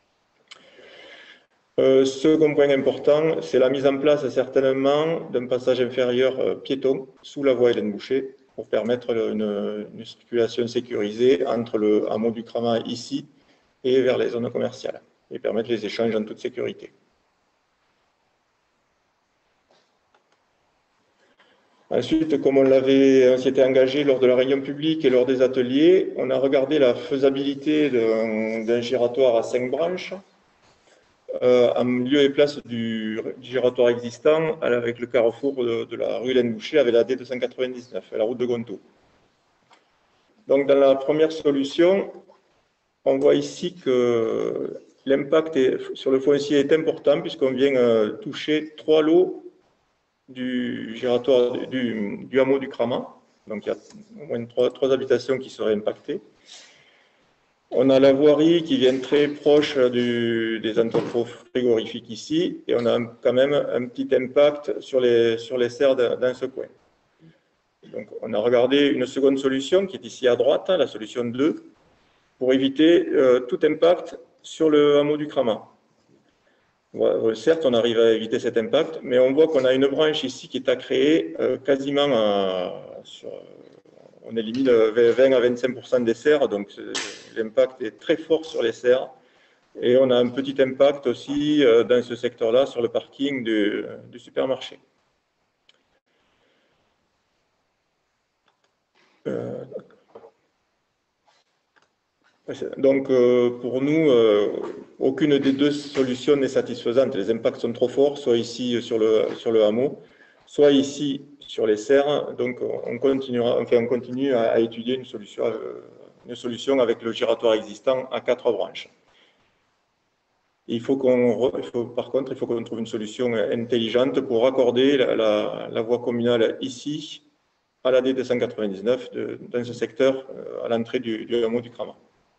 Speaker 6: Second point important, c'est la mise en place certainement d'un passage inférieur piéton sous la voie Hélène Boucher pour permettre une circulation sécurisée entre le hameau du Cramat ici et vers les zones commerciales et permettre les échanges en toute sécurité. Ensuite, comme on s'était engagé lors de la réunion publique et lors des ateliers, on a regardé la faisabilité d'un giratoire à 5 branches en lieu et place du giratoire existant avec le carrefour de la rue Hélène Boucher avec la D299, la route de Gontaut. Donc, dans la première solution, on voit ici que l'impact sur le foncier est important puisqu'on vient toucher 3 lots du giratoire du hameau du Cramat. Donc, il y a au moins 3 habitations qui seraient impactées. On a la voirie qui vient très proche des entrepôts frigorifiques ici, et on a quand même un petit impact sur les serres dans ce coin. Donc, on a regardé une seconde solution qui est ici à droite, la solution 2, pour éviter tout impact sur le hameau du Cramat. Certes, on arrive à éviter cet impact, mais on voit qu'on a une branche ici qui est à créer quasiment on élimine 20 à 25% des serres, donc l'impact est très fort sur les serres. Et on a un petit impact aussi dans ce secteur-là sur le parking du supermarché. Donc, pour nous, aucune des deux solutions n'est satisfaisante. Les impacts sont trop forts, soit ici sur le hameau, soit ici sur les serres. Donc, on continue à étudier une solution avec le giratoire existant à 4 branches. Par contre, il faut qu'on trouve une solution intelligente pour raccorder la voie communale ici à la D299 dans ce secteur à l'entrée du hameau du Cramat.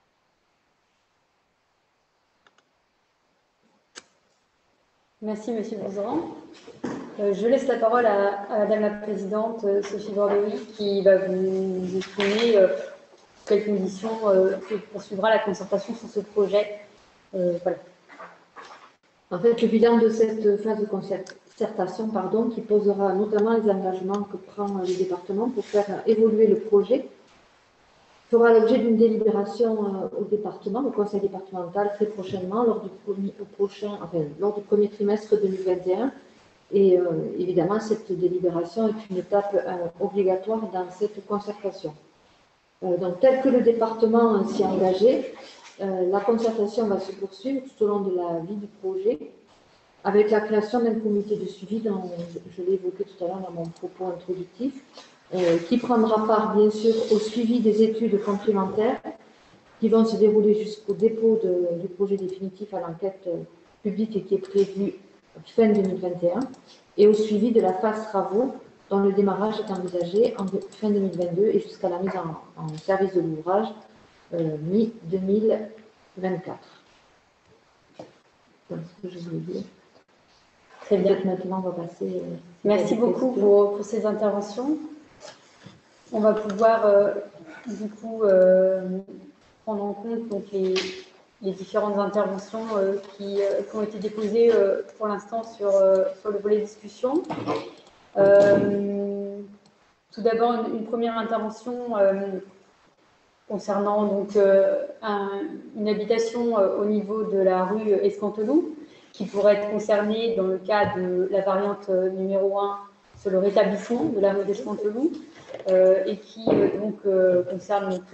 Speaker 1: Merci, Monsieur le Président. Je laisse la parole à Madame la Présidente Sophie Bordeaux qui va vous exprimer quelles conditions poursuivra la concertation sur ce projet. Voilà.
Speaker 2: En fait, le bilan de cette phase de concertation, qui posera notamment les engagements que prend le département pour faire évoluer le projet, fera l'objet d'une délibération au département, au conseil départemental, très prochainement, lors du premier trimestre 2021. Et évidemment, cette délibération est une étape obligatoire dans cette concertation. Donc, tel que le département s'y est engagé, la concertation va se poursuivre tout au long de la vie du projet, avec la création d'un comité de suivi, dont je l'ai évoqué tout à l'heure dans mon propos introductif, qui prendra part, bien sûr, au suivi des études complémentaires qui vont se dérouler jusqu'au dépôt du projet définitif à l'enquête publique et qui est prévu fin 2021, et au suivi de la phase travaux dont le démarrage est envisagé en fin 2022 et jusqu'à la mise en service de l'ouvrage mi-2024. C'est ce que je voulais dire.
Speaker 1: Très bien.
Speaker 2: Maintenant, on va passer.
Speaker 1: Merci beaucoup pour ces interventions. On va pouvoir du coup prendre en compte donc, les différentes interventions qui ont été déposées pour l'instant sur le volet discussion. Tout d'abord, une première intervention concernant donc, une habitation au niveau de la rue Escanteloup, qui pourrait être concernée dans le cas de la variante numéro 1 sur le rétablissement de la rue d'Escanteloup, et qui donc concerne donc,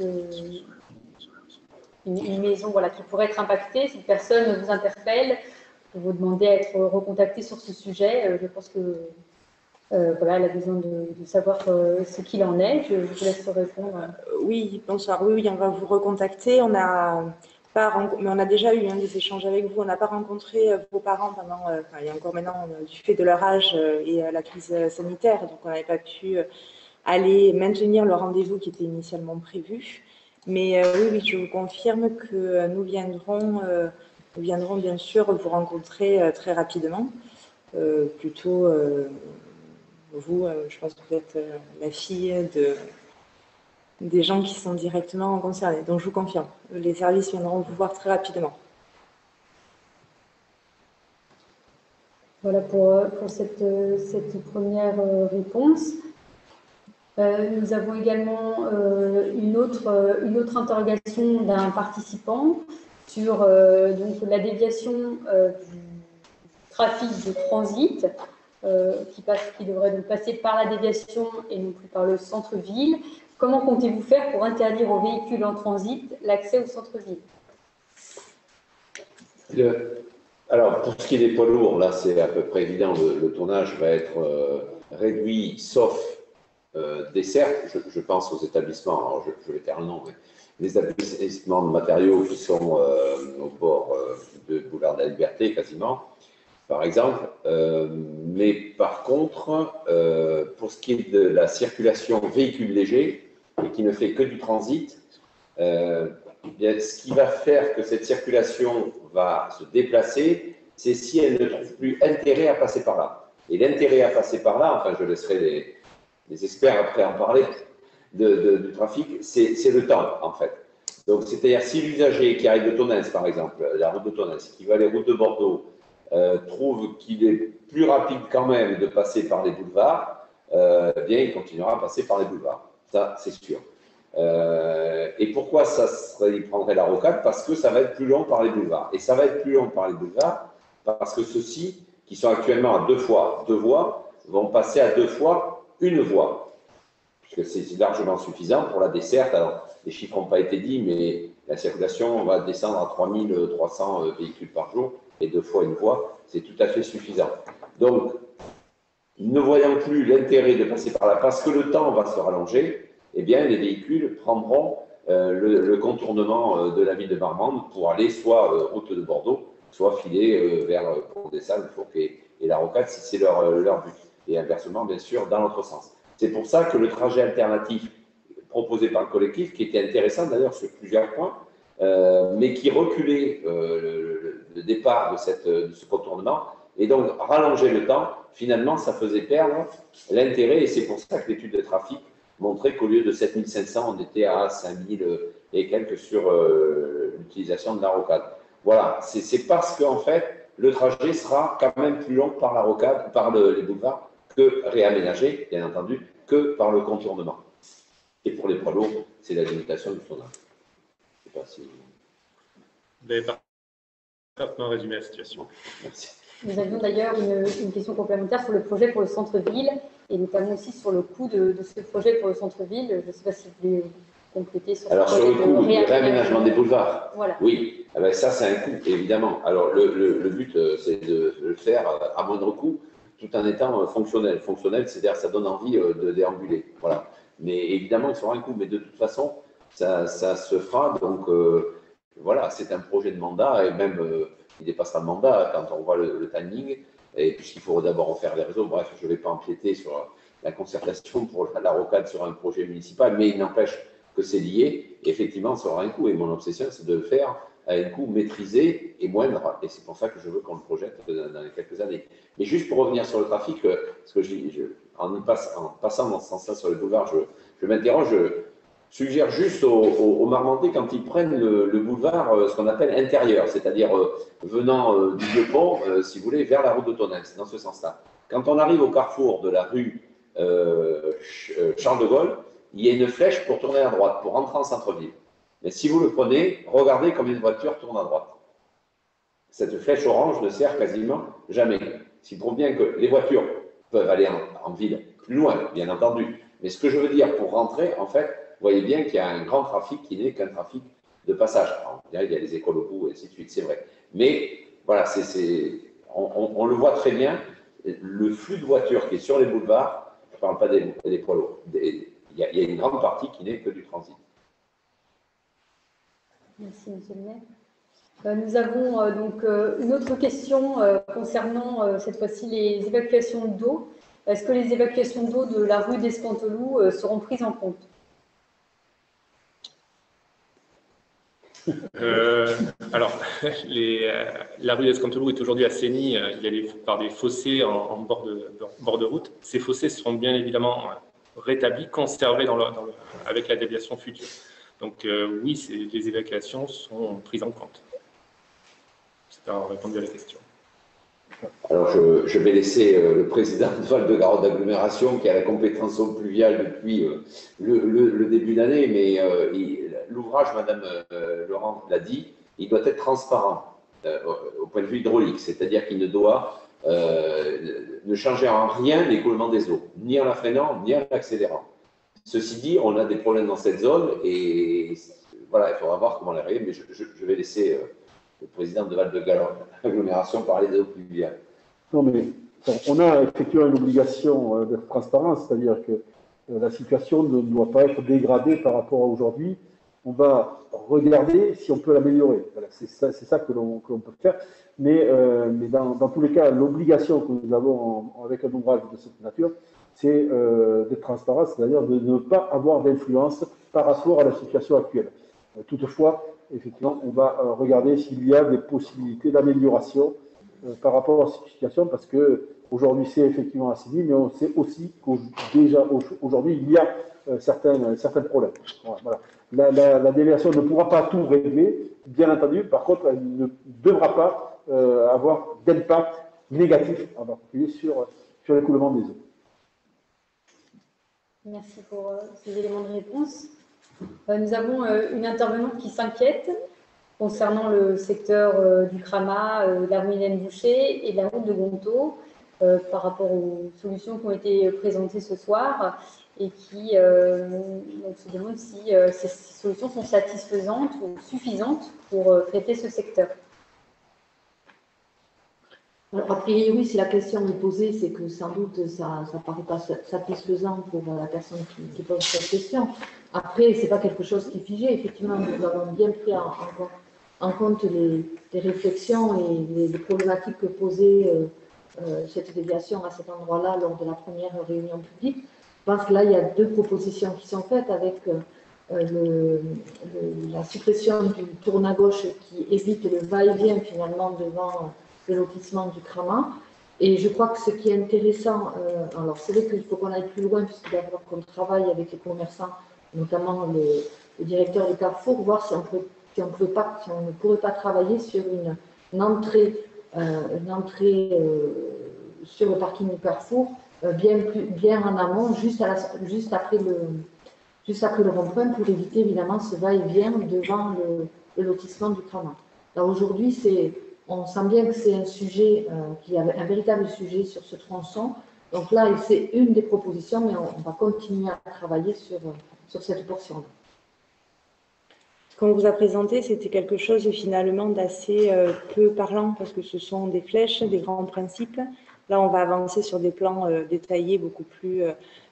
Speaker 1: une maison voilà, qui pourrait être impactée. Si personne vous interpelle, vous demandez à être recontacté sur ce sujet. Je pense que voilà, elle a besoin de savoir ce qu'il en est. Je vous laisse répondre.
Speaker 4: Oui, bonsoir. Oui, on va vous recontacter. Mais on a déjà eu des échanges avec vous. On n'a pas rencontré vos parents pendant, et encore maintenant, du fait de leur âge et la crise sanitaire. Donc, on n'avait pas pu aller maintenir le rendez-vous qui était initialement prévu. Mais oui, je vous confirme que nous viendrons bien sûr vous rencontrer très rapidement. Plutôt, vous, je pense que vous êtes la fille des gens qui sont directement concernés. Donc, je vous confirme, les services viendront vous voir très rapidement.
Speaker 1: Voilà pour cette première réponse. Nous avons également une autre interrogation d'un participant sur donc, la déviation du trafic de transit qui devrait donc passer par la déviation et non plus par le centre-ville. Comment comptez-vous faire pour interdire aux véhicules en transit l'accès au centre-ville?
Speaker 3: Alors, pour ce qui est des poids lourds, là, c'est à peu près évident. Le tonnage va être réduit, sauf dessertes. Je pense aux établissements, alors je vais taire le nom, mais les établissements de matériaux qui sont au bord de Boulevard de la Liberté, quasiment, par exemple. Mais par contre, pour ce qui est de la circulation véhicule léger, et qui ne fait que du transit, eh bien, ce qui va faire que cette circulation va se déplacer, c'est si elle ne trouve plus intérêt à passer par là. Et l'intérêt à passer par là, enfin je laisserai les experts après en parler du trafic, c'est le temps en fait. Donc c'est-à-dire si l'usager qui arrive de Tonneins par exemple, la route de Tonneins, qui va les routes de Bordeaux, trouve qu'il est plus rapide quand même de passer par les boulevards, eh bien il continuera à passer par les boulevards. Ça c'est sûr. Et pourquoi il prendrait la rocade? Parce que ça va être plus long par les boulevards. Et ça va être plus long par les boulevards parce que ceux-ci, qui sont actuellement à 2 fois 2 voies, vont passer à 2 fois 1 voie. Puisque c'est largement suffisant pour la desserte. Alors, les chiffres n'ont pas été dits, mais la circulation va descendre à 3300 véhicules par jour et 2 fois 1 voie, c'est tout à fait suffisant. Donc, ne voyant plus l'intérêt de passer par là parce que le temps va se rallonger, eh bien, les véhicules prendront le contournement de la ville de Marmande pour aller soit route de Bordeaux, soit filer vers Pont-des-Salles, Fourquet et la Rocade, si c'est leur but. Et inversement, bien sûr, dans l'autre sens. C'est pour ça que le trajet alternatif proposé par le collectif, qui était intéressant d'ailleurs sur plusieurs points, mais qui reculait le départ de ce contournement, et donc rallonger le temps, finalement, ça faisait perdre l'intérêt, et c'est pour ça que l'étude de trafic montrait qu'au lieu de 7500, on était à 5000 et quelques sur l'utilisation de la rocade. Voilà, c'est parce qu'en fait, le trajet sera quand même plus long par la rocade, par les boulevards, que réaménagé, bien entendu, que par le contournement. Et pour les poids lourds, c'est la limitation du tournage. Je ne sais pas si...
Speaker 5: Vous avez parfaitement résumé la situation.
Speaker 3: Merci.
Speaker 1: Nous avions d'ailleurs une question complémentaire sur le projet pour le centre-ville et notamment aussi sur le coût de ce projet pour le centre-ville. Je ne sais pas si vous voulez compléter sur
Speaker 3: alors,
Speaker 1: ce
Speaker 3: sur
Speaker 1: projet
Speaker 3: le coût,
Speaker 1: de
Speaker 3: réaménagement des boulevards.
Speaker 1: Voilà.
Speaker 3: Oui, eh bien, ça, c'est un coût, évidemment. Alors, le but, c'est de le faire à moindre coût, tout en étant fonctionnel. Fonctionnel, c'est-à-dire ça donne envie de déambuler. Voilà. Mais évidemment, il sera un coût. Mais de toute façon, ça se fera. Donc, voilà, c'est un projet de mandat et même, il dépassera le mandat quand on voit le timing. Et puisqu'il faut d'abord refaire les réseaux. Bref, je ne vais pas empiéter sur la concertation pour la rocade sur un projet municipal, mais il n'empêche que c'est lié. Effectivement, ça aura un coût. Et mon obsession, c'est de le faire à un coût maîtrisé et moindre. Et c'est pour ça que je veux qu'on le projette dans les quelques années. Mais juste pour revenir sur le trafic, parce que en passant dans ce sens-là sur le boulevard, je m'interroge, je suggère juste aux Marmandais, quand ils prennent le boulevard, ce qu'on appelle intérieur, c'est-à-dire venant du Vieux-Pont, si vous voulez, vers la route de Tonneins, c'est dans ce sens-là. Quand on arrive au carrefour de la rue Charles de Gaulle, il y a une flèche pour tourner à droite, pour rentrer en centre-ville. Mais si vous le prenez, regardez combien de voitures tournent à droite. Cette flèche orange ne sert quasiment jamais. Ce qui prouve bien que les voitures peuvent aller en ville plus loin, bien entendu. Mais ce que je veux dire, pour rentrer, en fait, vous voyez bien qu'il y a un grand trafic qui n'est qu'un trafic de passage. Alors, il y a les écoles au bout, et ainsi de suite, c'est vrai. Mais voilà, on le voit très bien, le flux de voitures qui est sur les boulevards, je ne parle pas des poids lourds, il y a une grande partie qui n'est que du transit.
Speaker 1: Merci, monsieur le maire. Nous avons donc une autre question concernant cette fois-ci les évacuations d'eau. Est-ce que les évacuations d'eau de la rue d'Escanteloup seront prises en compte?
Speaker 5: Alors, la rue d'Escanteloup est aujourd'hui assainie par des fossés en bord de route. Ces fossés seront bien évidemment rétablis, conservés avec la déviation future. Donc oui, les évacuations sont prises en compte. J'espère avoir répondu à la question.
Speaker 3: Alors, je vais laisser le président de Val-de-Garonne d'agglomération, qui a la compétence eau pluviale depuis le début d'année, mais l'ouvrage, Madame Laurent l'a dit, il doit être transparent au point de vue hydraulique, c'est-à-dire qu'il ne doit ne changer en rien l'écoulement des eaux, ni en la freinant, ni en l'accélérant. Ceci dit, on a des problèmes dans cette zone et voilà, il faudra voir comment les régler, mais je vais laisser le président de Val-de-Garonne d'agglomération parler des eaux pluviales.
Speaker 7: Non, mais on a effectivement une obligation de transparence, c'est-à-dire que la situation ne doit pas être dégradée par rapport à aujourd'hui. On va regarder si on peut l'améliorer. Voilà, c'est ça que l'on peut faire. Mais dans tous les cas, l'obligation que nous avons avec un ouvrage de cette nature, c'est d'être transparent, c'est-à-dire de ne pas avoir d'influence par rapport à la situation actuelle. Toutefois, effectivement, on va regarder s'il y a des possibilités d'amélioration par rapport à cette situation, parce que aujourd'hui c'est effectivement assaini, mais on sait aussi qu'aujourd'hui il y a certains problèmes. Voilà. La déviation ne pourra pas tout régler, bien entendu. Par contre, elle ne devra pas avoir d'impact négatif, en particulier sur l'écoulement des eaux.
Speaker 1: Merci pour ces éléments de réponse. Nous avons une intervenante qui s'inquiète concernant le secteur du Krama, de la rue Hélène Boucher et de la route de Gontaut par rapport aux solutions qui ont été présentées ce soir et qui donc se demande si ces solutions sont satisfaisantes ou suffisantes pour traiter ce secteur.
Speaker 2: Alors, a priori, si la question est posée, c'est que sans doute ça ne paraît pas satisfaisant pour la personne qui pose cette question. Après, ce n'est pas quelque chose qui est figé. Effectivement, nous avons bien pris en compte les réflexions et les problématiques que posait cette déviation à cet endroit-là lors de la première réunion publique. Je pense que là, il y a deux propositions qui sont faites avec la suppression du tourne à gauche qui évite le va-et-vient finalement devant le lotissement du Krama. Et je crois que ce qui est intéressant, alors c'est vrai qu'il faut qu'on aille plus loin, puisque d'abord qu'on travaille avec les commerçants, notamment le directeur du Carrefour, voir si on ne pourrait pas travailler sur une entrée sur le parking du Carrefour, bien en amont, juste après le rond-point, pour éviter évidemment ce va-et-vient devant le lotissement du Krama. Alors aujourd'hui, on sent bien que c'est un sujet, qu'il y a un véritable sujet sur ce tronçon. Donc là, c'est une des propositions, mais on va continuer à travailler sur cette portion-là.
Speaker 4: Ce qu'on vous a présenté, c'était quelque chose finalement d'assez peu parlant, parce que ce sont des flèches, des grands principes. Là, on va avancer sur des plans détaillés beaucoup plus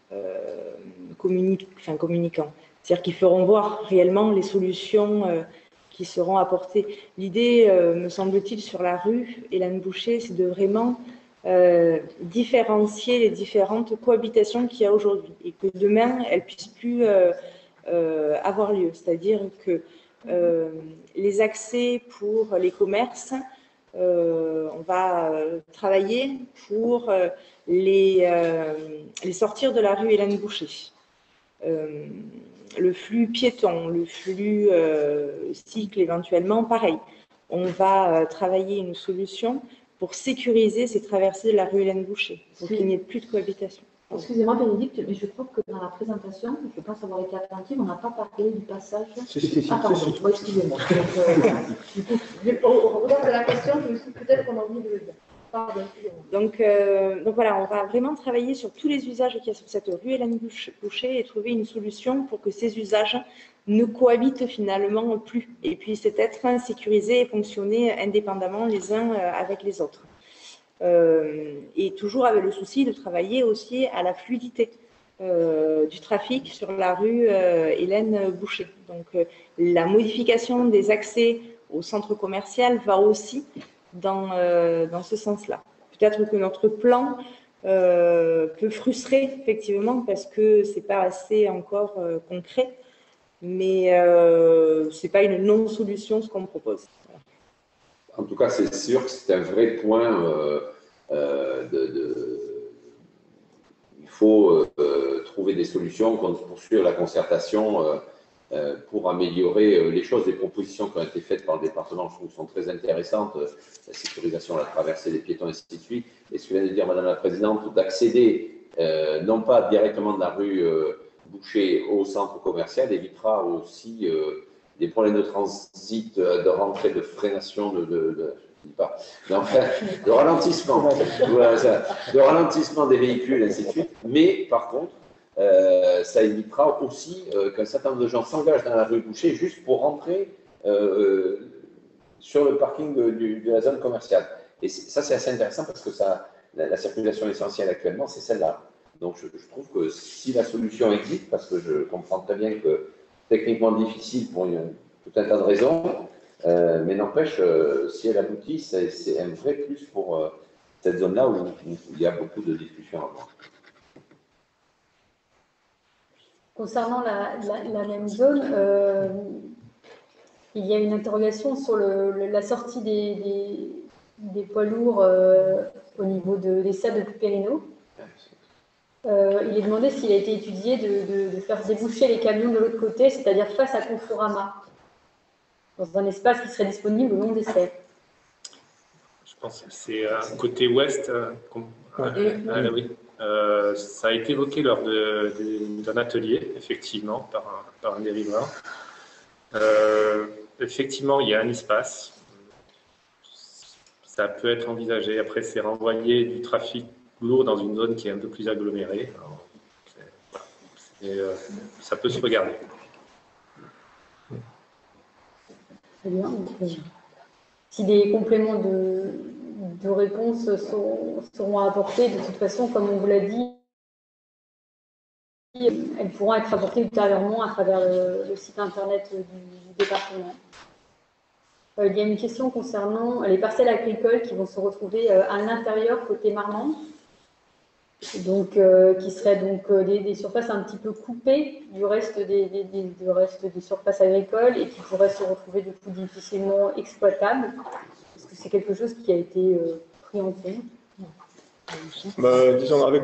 Speaker 4: communicants. C'est-à-dire qu'ils feront voir réellement les solutions qui seront apportées. L'idée, me semble-t-il, sur la rue Hélène Boucher, c'est de vraiment différencier les différentes cohabitations qu'il y a aujourd'hui et que demain, elles ne puissent plus avoir lieu. C'est-à-dire que les accès pour les commerces, on va travailler pour les sortir de la rue Hélène Boucher. Le flux piéton, le flux cycle éventuellement, pareil. On va travailler une solution pour sécuriser ces traversées de la rue Hélène Boucher, pour qu'il n'y ait plus de cohabitation.
Speaker 2: Excusez-moi, Bénédicte, mais je crois que dans la présentation, je pense avoir été attentive, on n'a pas parlé du passage. Pardon, excusez-moi. Au regard de la question, je me suis dit peut-être qu'on a oublié de le dire. Pardon,
Speaker 4: donc voilà, on va vraiment travailler sur tous les usages qu'il y a sur cette rue Hélène Boucher et trouver une solution pour que ces usages ne cohabitent finalement plus et puissent être sécurisés et fonctionner indépendamment les uns avec les autres. Et toujours avec le souci de travailler aussi à la fluidité du trafic sur la rue Hélène Boucher. Donc la modification des accès au centre commercial va aussi dans ce sens-là. Peut-être que notre plan peut frustrer effectivement parce que c'est pas assez encore concret, mais c'est pas une non-solution ce qu'on propose.
Speaker 3: En tout cas, c'est sûr que c'est un vrai point. Il faut trouver des solutions, poursuivre la concertation pour améliorer les choses. Les propositions qui ont été faites par le département, je trouve, sont très intéressantes. La sécurisation, la traversée des piétons, et ainsi de suite. Et ce que vient de dire Madame la Présidente, d'accéder non pas directement de la rue Boucher au centre commercial, évitera aussi des problèmes de transit, de rentrée, de freination, de ralentissement, de ralentissement des véhicules, ainsi de suite. Mais par contre, ça évitera aussi qu'un certain nombre de gens s'engagent dans la rue Boucher juste pour rentrer sur le parking de la zone commerciale. Et ça, c'est assez intéressant parce que la circulation essentielle actuellement, c'est celle-là. Donc, je trouve que si la solution existe, parce que je comprends très bien que techniquement difficile pour tout un tas de raisons, mais n'empêche, si elle aboutit, c'est un vrai plus pour cette zone-là où il y a beaucoup de discussions à avoir.
Speaker 1: Concernant la même zone, il y a une interrogation sur la sortie des poids lourds au niveau des stades de Périno. Il est demandé s'il a été étudié de faire déboucher les camions de l'autre côté, c'est-à-dire face à Conforama, dans un espace qui serait disponible au long des serres.
Speaker 5: Je pense que c'est côté ouest. Oui. Ça a été évoqué lors d'un atelier, effectivement, par un des riverains. Effectivement, il y a un espace. Ça peut être envisagé. Après, c'est renvoyer du trafic lourd dans une zone qui est un peu plus agglomérée. Ça peut se regarder.
Speaker 1: Très bien. Si des compléments de réponse seront apportés, de toute façon, comme on vous l'a dit, elles pourront être apportées ultérieurement à travers le site internet du département. Il y a une question concernant les parcelles agricoles qui vont se retrouver à l'intérieur côté Marmande, donc qui seraient donc des surfaces un petit peu coupées du reste des surfaces agricoles et qui pourraient se retrouver du coup difficilement exploitables. Est-ce que c'est quelque chose qui a été pris en compte?
Speaker 6: Disons, avec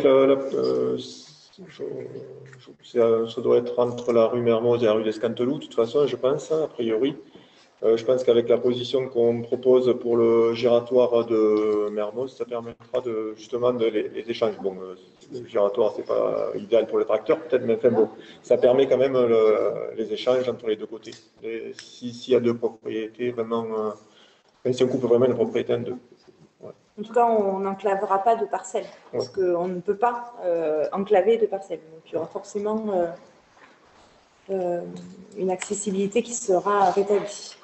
Speaker 6: ça doit être entre la rue Mermoz et la rue d'Escanteloup, de toute façon, je pense, a priori. Je pense qu'avec la position qu'on propose pour le giratoire de Mermoz, ça permettra justement les échanges. Bon, le giratoire, c'est pas idéal pour les tracteurs, peut-être, mais enfin bon, ça permet quand même les échanges entre les deux côtés. S'il y a deux propriétés, vraiment, si on coupe vraiment une propriété en deux. Ouais.
Speaker 4: En tout cas, on n'enclavera pas de parcelles, parce qu'on ne peut pas enclaver de parcelles. Donc, il y aura forcément une accessibilité qui sera rétablie.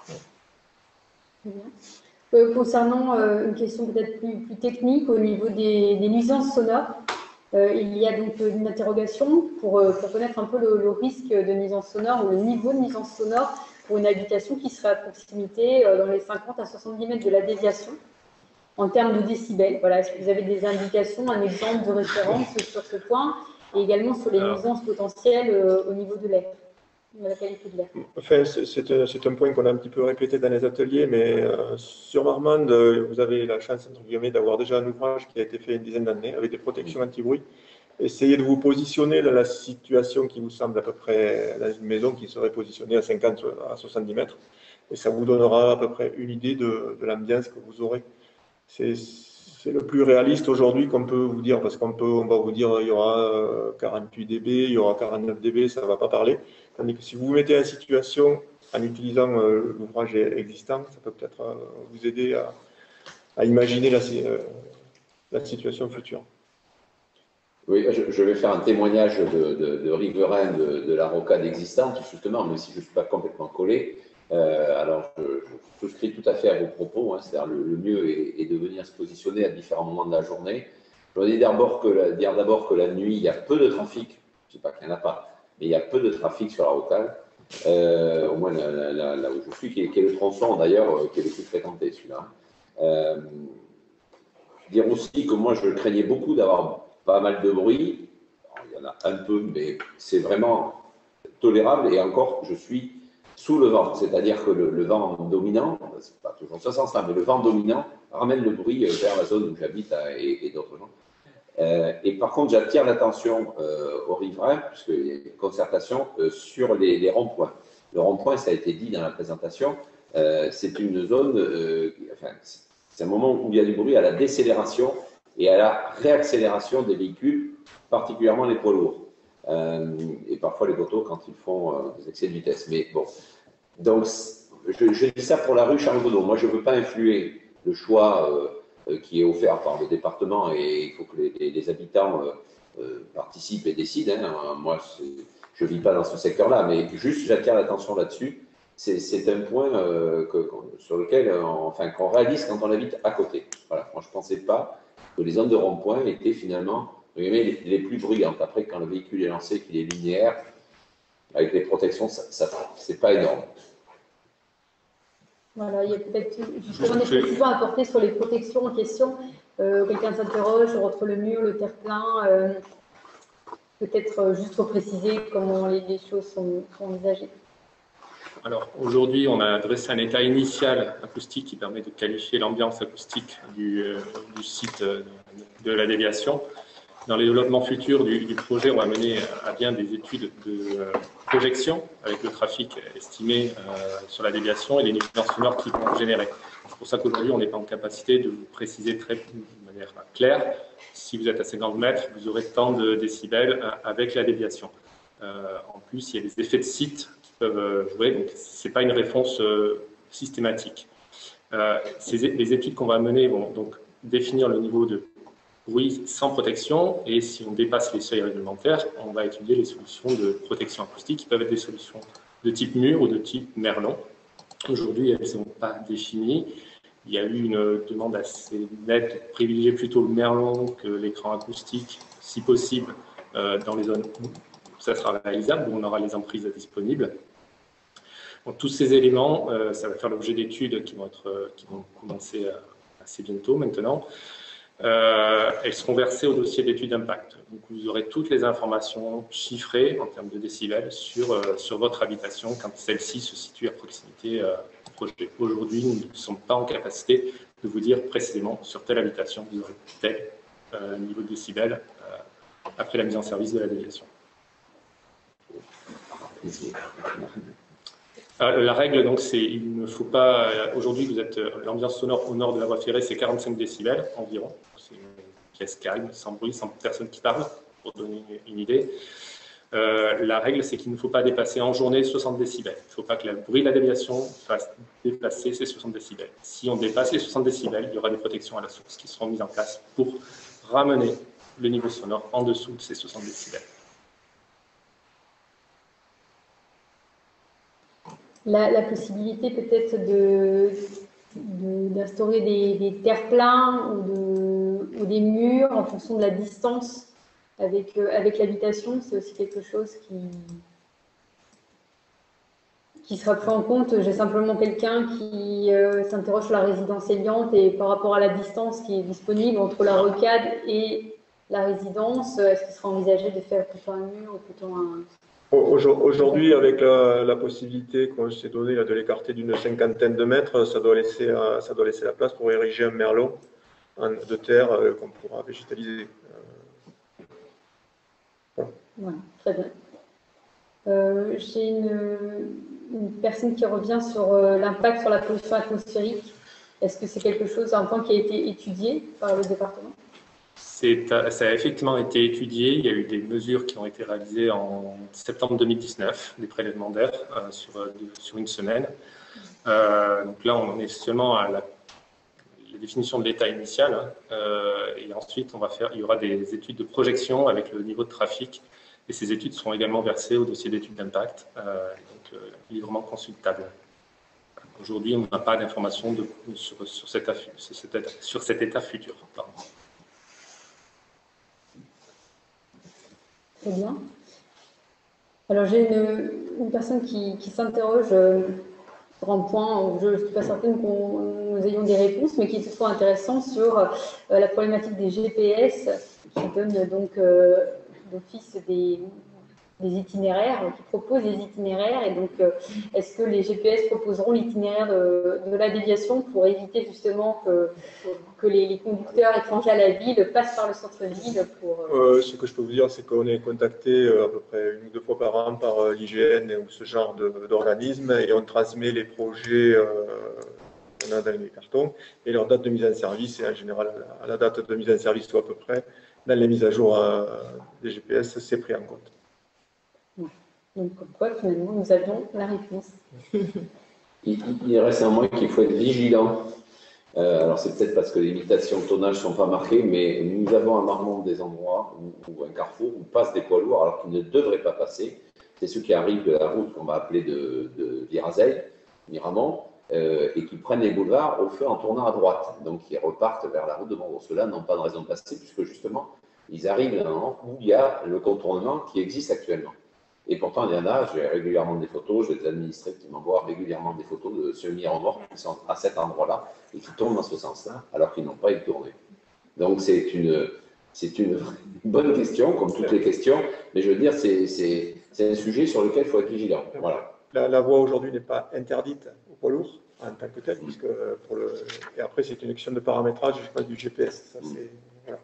Speaker 1: Concernant une question peut-être plus technique au niveau des nuisances sonores, il y a donc une interrogation pour connaître un peu le risque de nuisance sonore ou le niveau de nuisance sonore pour une habitation qui serait à proximité dans les 50 à 70 mètres de la déviation en termes de décibels. Voilà, est-ce que vous avez des indications, un exemple de référence sur ce point et également sur les nuisances potentielles au niveau de l'air? La qualité de l'air.
Speaker 6: Enfin, c'est un point qu'on a un petit peu répété dans les ateliers, mais sur Marmande, vous avez la chance, entre guillemets, d'avoir déjà un ouvrage qui a été fait une dizaine d'années avec des protections anti-bruit. Essayez de vous positionner dans la situation qui vous semble à peu près dans une maison qui serait positionnée à 50 à 70 mètres, et ça vous donnera à peu près une idée de l'ambiance que vous aurez. C'est le plus réaliste aujourd'hui qu'on peut vous dire, parce on va vous dire il y aura 48 dB, il y aura 49 dB, ça ne va pas parler. Tandis que si vous vous mettez en situation, en utilisant l'ouvrage existant, ça peut peut-être vous aider à imaginer la situation future.
Speaker 3: Oui, je vais faire un témoignage de riverain de la rocade existante, justement, même si je ne suis pas complètement collé. Alors, je souscris tout à fait à vos propos, hein, c'est-à-dire le mieux est de venir se positionner à différents moments de la journée. Je voudrais dire d'abord que la nuit, il y a peu de trafic, je ne dis pas qu'il n'y en a pas, mais il y a peu de trafic sur la rocade, au moins là où je suis, qui est le tronçon d'ailleurs, qui est le plus fréquenté celui-là. Dire aussi que moi, je craignais beaucoup d'avoir pas mal de bruit. Alors, il y en a un peu, mais c'est vraiment tolérable. Et encore, je suis sous le vent, c'est-à-dire que le vent dominant, c'est pas toujours ce sens-là, mais le vent dominant ramène le bruit vers la zone où j'habite et d'autres gens. Et par contre, j'attire l'attention aux riverains, puisqu'il y a une concertation sur les ronds-points. Le rond-point, ça a été dit dans la présentation, c'est une zone, c'est un moment où il y a du bruit à la décélération et à la réaccélération des véhicules, particulièrement les poids lourds. Et parfois les motos quand ils font des excès de vitesse. Mais bon, donc je dis ça pour la rue Charles Godot. Moi, je ne veux pas influer le choix qui est offert par le département et il faut que les habitants participent et décident. Hein. Moi, je ne vis pas dans ce secteur-là, mais juste j'attire l'attention là-dessus. C'est un point sur lequel qu'on réalise quand on habite à côté. Voilà. Moi, je ne pensais pas que les zones de rond-point étaient finalement les plus bruyantes. Après, quand le véhicule est lancé, qu'il est linéaire, avec les protections, c'est pas énorme.
Speaker 1: Voilà, il y a peut-être justement des précisions à apporter sur les protections en question. Quelqu'un s'interroge entre le mur, le terre-plein. Peut-être juste préciser comment les choses sont envisagées.
Speaker 5: Alors aujourd'hui, on a dressé un état initial acoustique qui permet de qualifier l'ambiance acoustique du site de la déviation. Dans les développements futurs du projet, on va mener à bien des études de projection avec le trafic estimé sur la déviation et les nuisances sonores qui vont générer. C'est pour ça qu'aujourd'hui, on n'est pas en capacité de vous préciser de manière claire. Si vous êtes à 50 mètres, vous aurez tant de décibels avec la déviation. En plus, il y a des effets de site qui peuvent jouer, donc ce n'est pas une réponse systématique. Les études qu'on va mener vont donc définir le niveau de bruit sans protection, et si on dépasse les seuils réglementaires, on va étudier les solutions de protection acoustique qui peuvent être des solutions de type mur ou de type merlon. Aujourd'hui, elles ne sont pas définies. Il y a eu une demande assez nette de privilégier plutôt le merlon que l'écran acoustique, si possible, dans les zones où ça sera réalisable, où on aura les emprises disponibles. Donc, tous ces éléments, ça va faire l'objet d'études qui vont commencer assez bientôt maintenant. Elles seront versées au dossier d'études d'impact. Donc, vous aurez toutes les informations chiffrées en termes de décibels sur votre habitation quand celle-ci se situe à proximité du projet. Aujourd'hui, nous ne sommes pas en capacité de vous dire précisément sur telle habitation vous aurez tel niveau de décibels après la mise en service de la déviation. La règle, donc, c'est il ne faut pas. Aujourd'hui, vous êtes l'ambiance sonore au nord de la voie ferrée, c'est 45 décibels environ. C'est une pièce calme, sans bruit, sans personne qui parle, pour donner une idée. La règle, c'est qu'il ne faut pas dépasser en journée 60 décibels. Il ne faut pas que le bruit de la déviation fasse dépasser ces 60 décibels. Si on dépasse les 60 décibels, il y aura des protections à la source qui seront mises en place pour ramener le niveau sonore en dessous de ces 60 décibels.
Speaker 1: La possibilité peut-être d'instaurer des terre-pleins ou des murs en fonction de la distance avec l'habitation, c'est aussi quelque chose qui sera pris en compte. J'ai simplement quelqu'un qui s'interroge sur la résidence Eliante et par rapport à la distance qui est disponible entre la rocade et la résidence, est-ce qu'il sera envisagé de faire plutôt un mur ou plutôt un...
Speaker 6: Aujourd'hui, avec la possibilité qu'on s'est donnée de l'écarter d'une cinquantaine de mètres, ça doit laisser la place pour ériger un merlon de terre qu'on pourra végétaliser. Voilà.
Speaker 1: Ouais, très bien. J'ai une personne qui revient sur l'impact sur la pollution atmosphérique. Est-ce que c'est un point qui a été étudié par le département ?
Speaker 5: Ça a effectivement été étudié. Il y a eu des mesures qui ont été réalisées en septembre 2019, des prélèvements d'air sur une semaine. Donc là, on est seulement à la définition de l'état initial. Et ensuite, il y aura des études de projection avec le niveau de trafic. Et ces études seront également versées au dossier d'études d'impact, donc librement consultable. Aujourd'hui, on n'a pas d'informations sur cet état futur. Pardon.
Speaker 1: Très bien. Alors, j'ai une personne qui s'interroge sur un point où je ne suis pas certaine que nous ayons des réponses, mais qui est toutefois intéressant sur la problématique des GPS qui donnent donc d'office des itinéraires, qui proposent des itinéraires. Et donc, est-ce que les GPS proposeront l'itinéraire de la déviation pour éviter justement que les conducteurs étrangers à la ville passent par le centre-ville pour...
Speaker 6: Ce que je peux vous dire, c'est qu'on est contacté à peu près 1 ou 2 fois par an par l'IGN ou ce genre d'organisme, et on transmet les projets qu'on a dans les cartons et leur date de mise en service. Et en général, à la date de mise en service ou à peu près, dans les mises à jour des GPS, c'est pris en compte.
Speaker 1: Donc, comme quoi, finalement, nous avions la réponse.
Speaker 3: Il reste un point qu'il faut être vigilant. Alors, c'est peut-être parce que les limitations de tonnage ne sont pas marquées, mais nous avons à Marmande des endroits où un carrefour où passent des poids lourds alors qu'ils ne devraient pas passer. C'est ceux qui arrivent de la route qu'on va appeler de Virazeil, Miramont, et qui prennent les boulevards au feu en tournant à droite. Donc, ils repartent vers la route de Montgros. Ceux-là n'ont pas de raison de passer, puisque justement, ils arrivent à un moment où il y a le contournement qui existe actuellement. Et pourtant, il y en a, j'ai régulièrement des photos, j'ai des administrés qui m'envoient régulièrement des photos de semi-remorques qui sont à cet endroit-là et qui tournent dans ce sens-là, alors qu'ils n'ont pas été tournés. Donc, c'est une bonne question, comme toutes les questions, mais je veux dire, c'est un sujet sur lequel il faut être vigilant. Voilà.
Speaker 6: la voie aujourd'hui n'est pas interdite au poids lourd en tant que tel, puisque et après c'est une question de paramétrage, je sais pas, du GPS. Ça, voilà.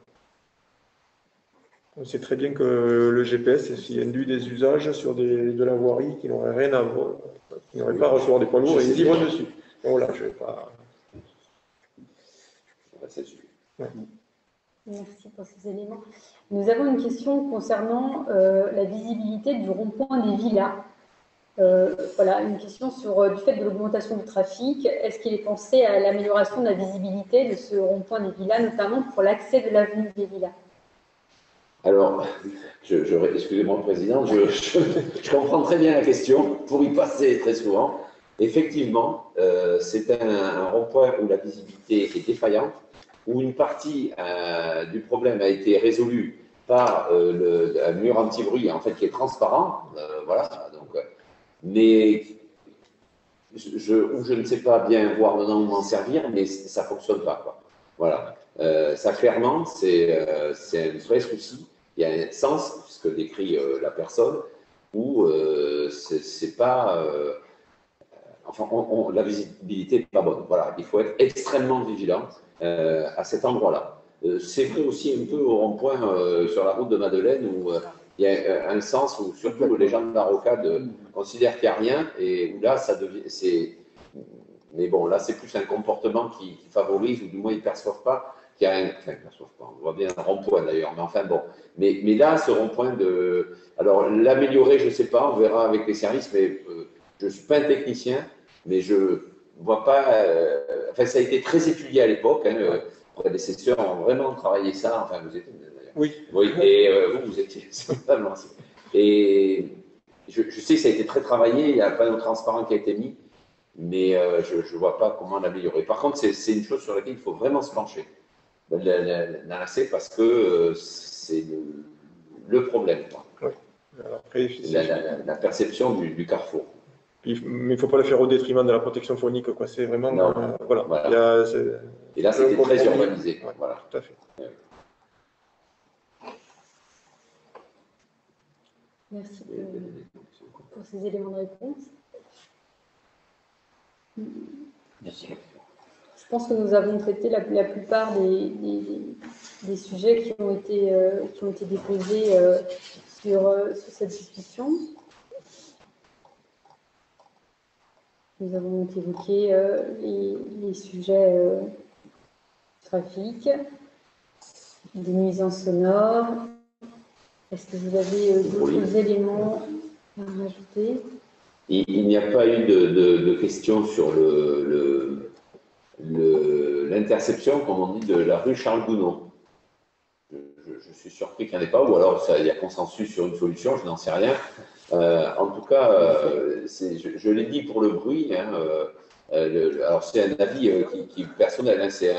Speaker 6: On sait très bien que le GPS induit des usages sur de la voirie qui n'auraient rien à voir, qui n'auraient pas à recevoir des poids lourds et ils y vont dessus. Donc voilà, je ne vais pas.
Speaker 1: Ouais. Merci pour ces éléments. Nous avons une question concernant la visibilité du rond-point des villas. Voilà, une question sur du fait de l'augmentation du trafic. Est-ce qu'il est pensé à l'amélioration de la visibilité de ce rond-point des villas, notamment pour l'accès de l'avenue des villas?
Speaker 3: Alors, excusez-moi, Président, je comprends très bien la question, pour y passer très souvent. Effectivement, c'est un rond-point où la visibilité est défaillante, où une partie du problème a été résolue par un mur anti-bruit, en fait, qui est transparent. Voilà, donc, mais je ne sais pas bien voir maintenant m'en servir, mais ça ne fonctionne pas, quoi. Voilà. Ça, clairement, c'est un vrai souci. Il y a un sens, puisque décrit la personne, où c'est pas. Enfin, la visibilité n'est pas bonne. Voilà, il faut être extrêmement vigilant à cet endroit-là. C'est vrai aussi un peu au rond-point sur la route de Madeleine où il y a un sens où surtout les gens de la rocade considèrent qu'il n'y a rien et où là, ça devient. Mais bon, là, c'est plus un comportement qui favorise, ou du moins ils ne perçoivent pas qu'il y a un. Enfin, ils ne perçoivent pas, on voit bien un rond-point d'ailleurs, mais enfin bon. Mais là, ce rond-point de. Alors, l'améliorer, je ne sais pas, on verra avec les services, mais je ne suis pas un technicien, mais je ne vois pas. Enfin, ça a été très étudié à l'époque. Hein, les prédécesseurs ont vraiment travaillé ça. Enfin, vous étiez d'ailleurs.
Speaker 6: Oui.
Speaker 3: Oui, et vous étiez. Et je sais que ça a été très travaillé, il y a un panneau transparent qui a été mis. Mais je ne vois pas comment l'améliorer. Par contre, c'est une chose sur laquelle il faut vraiment se pencher, l'ANAC, parce que c'est le problème.
Speaker 6: Oui. Alors, après,
Speaker 3: la perception du carrefour.
Speaker 6: Mais il ne faut pas le faire au détriment de la protection phonique. C'est vraiment.
Speaker 3: Non,
Speaker 6: voilà.
Speaker 3: Voilà. Et là, c'était très urbanisé.
Speaker 6: Ouais,
Speaker 3: voilà.
Speaker 6: Tout à fait.
Speaker 1: Merci pour ces éléments de réponse.
Speaker 3: Merci.
Speaker 1: Je pense que nous avons traité la plupart des sujets qui ont été déposés sur cette discussion. Nous avons évoqué les sujets trafic, des nuisances sonores. Est-ce que vous avez d'autres éléments à rajouter?
Speaker 3: Il n'y a pas eu de questions sur l'interception, comme on dit, de la rue Charles-Gounod. Je suis surpris qu'il n'y en ait pas, ou alors il y a consensus sur une solution, je n'en sais rien. En tout cas, je l'ai dit pour le bruit, hein, alors c'est un avis qui personnel, hein, c'est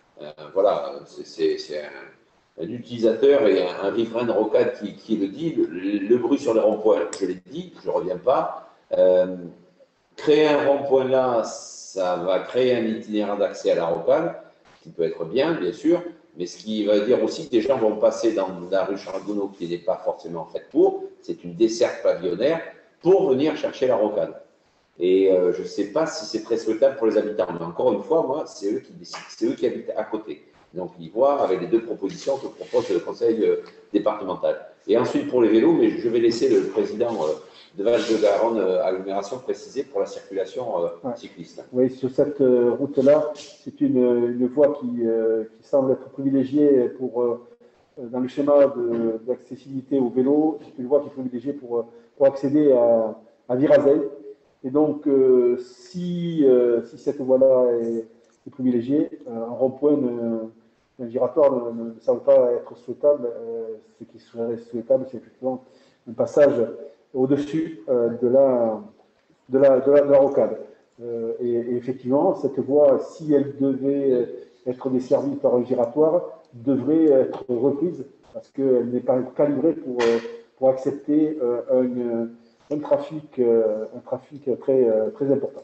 Speaker 3: un utilisateur et un riverain de rocade qui le dit. Le bruit sur les ronds-points, je l'ai dit, je ne reviens pas. Créer un rond-point là, ça va créer un itinéraire d'accès à la rocade, qui peut être bien sûr, mais ce qui va dire aussi que des gens vont passer dans la rue Charles-Gounod, qui n'est pas forcément faite pour, c'est une desserte pavillonnaire, pour venir chercher la rocade. Et je ne sais pas si c'est très souhaitable pour les habitants, mais encore une fois, moi, c'est eux qui décident, c'est eux qui habitent à côté. Donc, ils voient avec les deux propositions que propose le conseil départemental. Et ensuite, pour les vélos, mais je vais laisser le président de Val-de-Garonne Agglomération préciser pour la circulation cycliste.
Speaker 7: Oui, sur cette route-là, c'est une voie qui semble être privilégiée dans le schéma d'accessibilité au vélo. C'est une voie qui est privilégiée pour accéder à Virazeil. Et donc, si cette voie-là est privilégiée, un rond-point un giratoire ne semble pas être souhaitable. Ce qui serait souhaitable, c'est effectivement un passage au-dessus de la rocade. Et effectivement, cette voie, si elle devait être desservie par un giratoire, devrait être reprise parce qu'elle n'est pas calibrée pour accepter un trafic très important.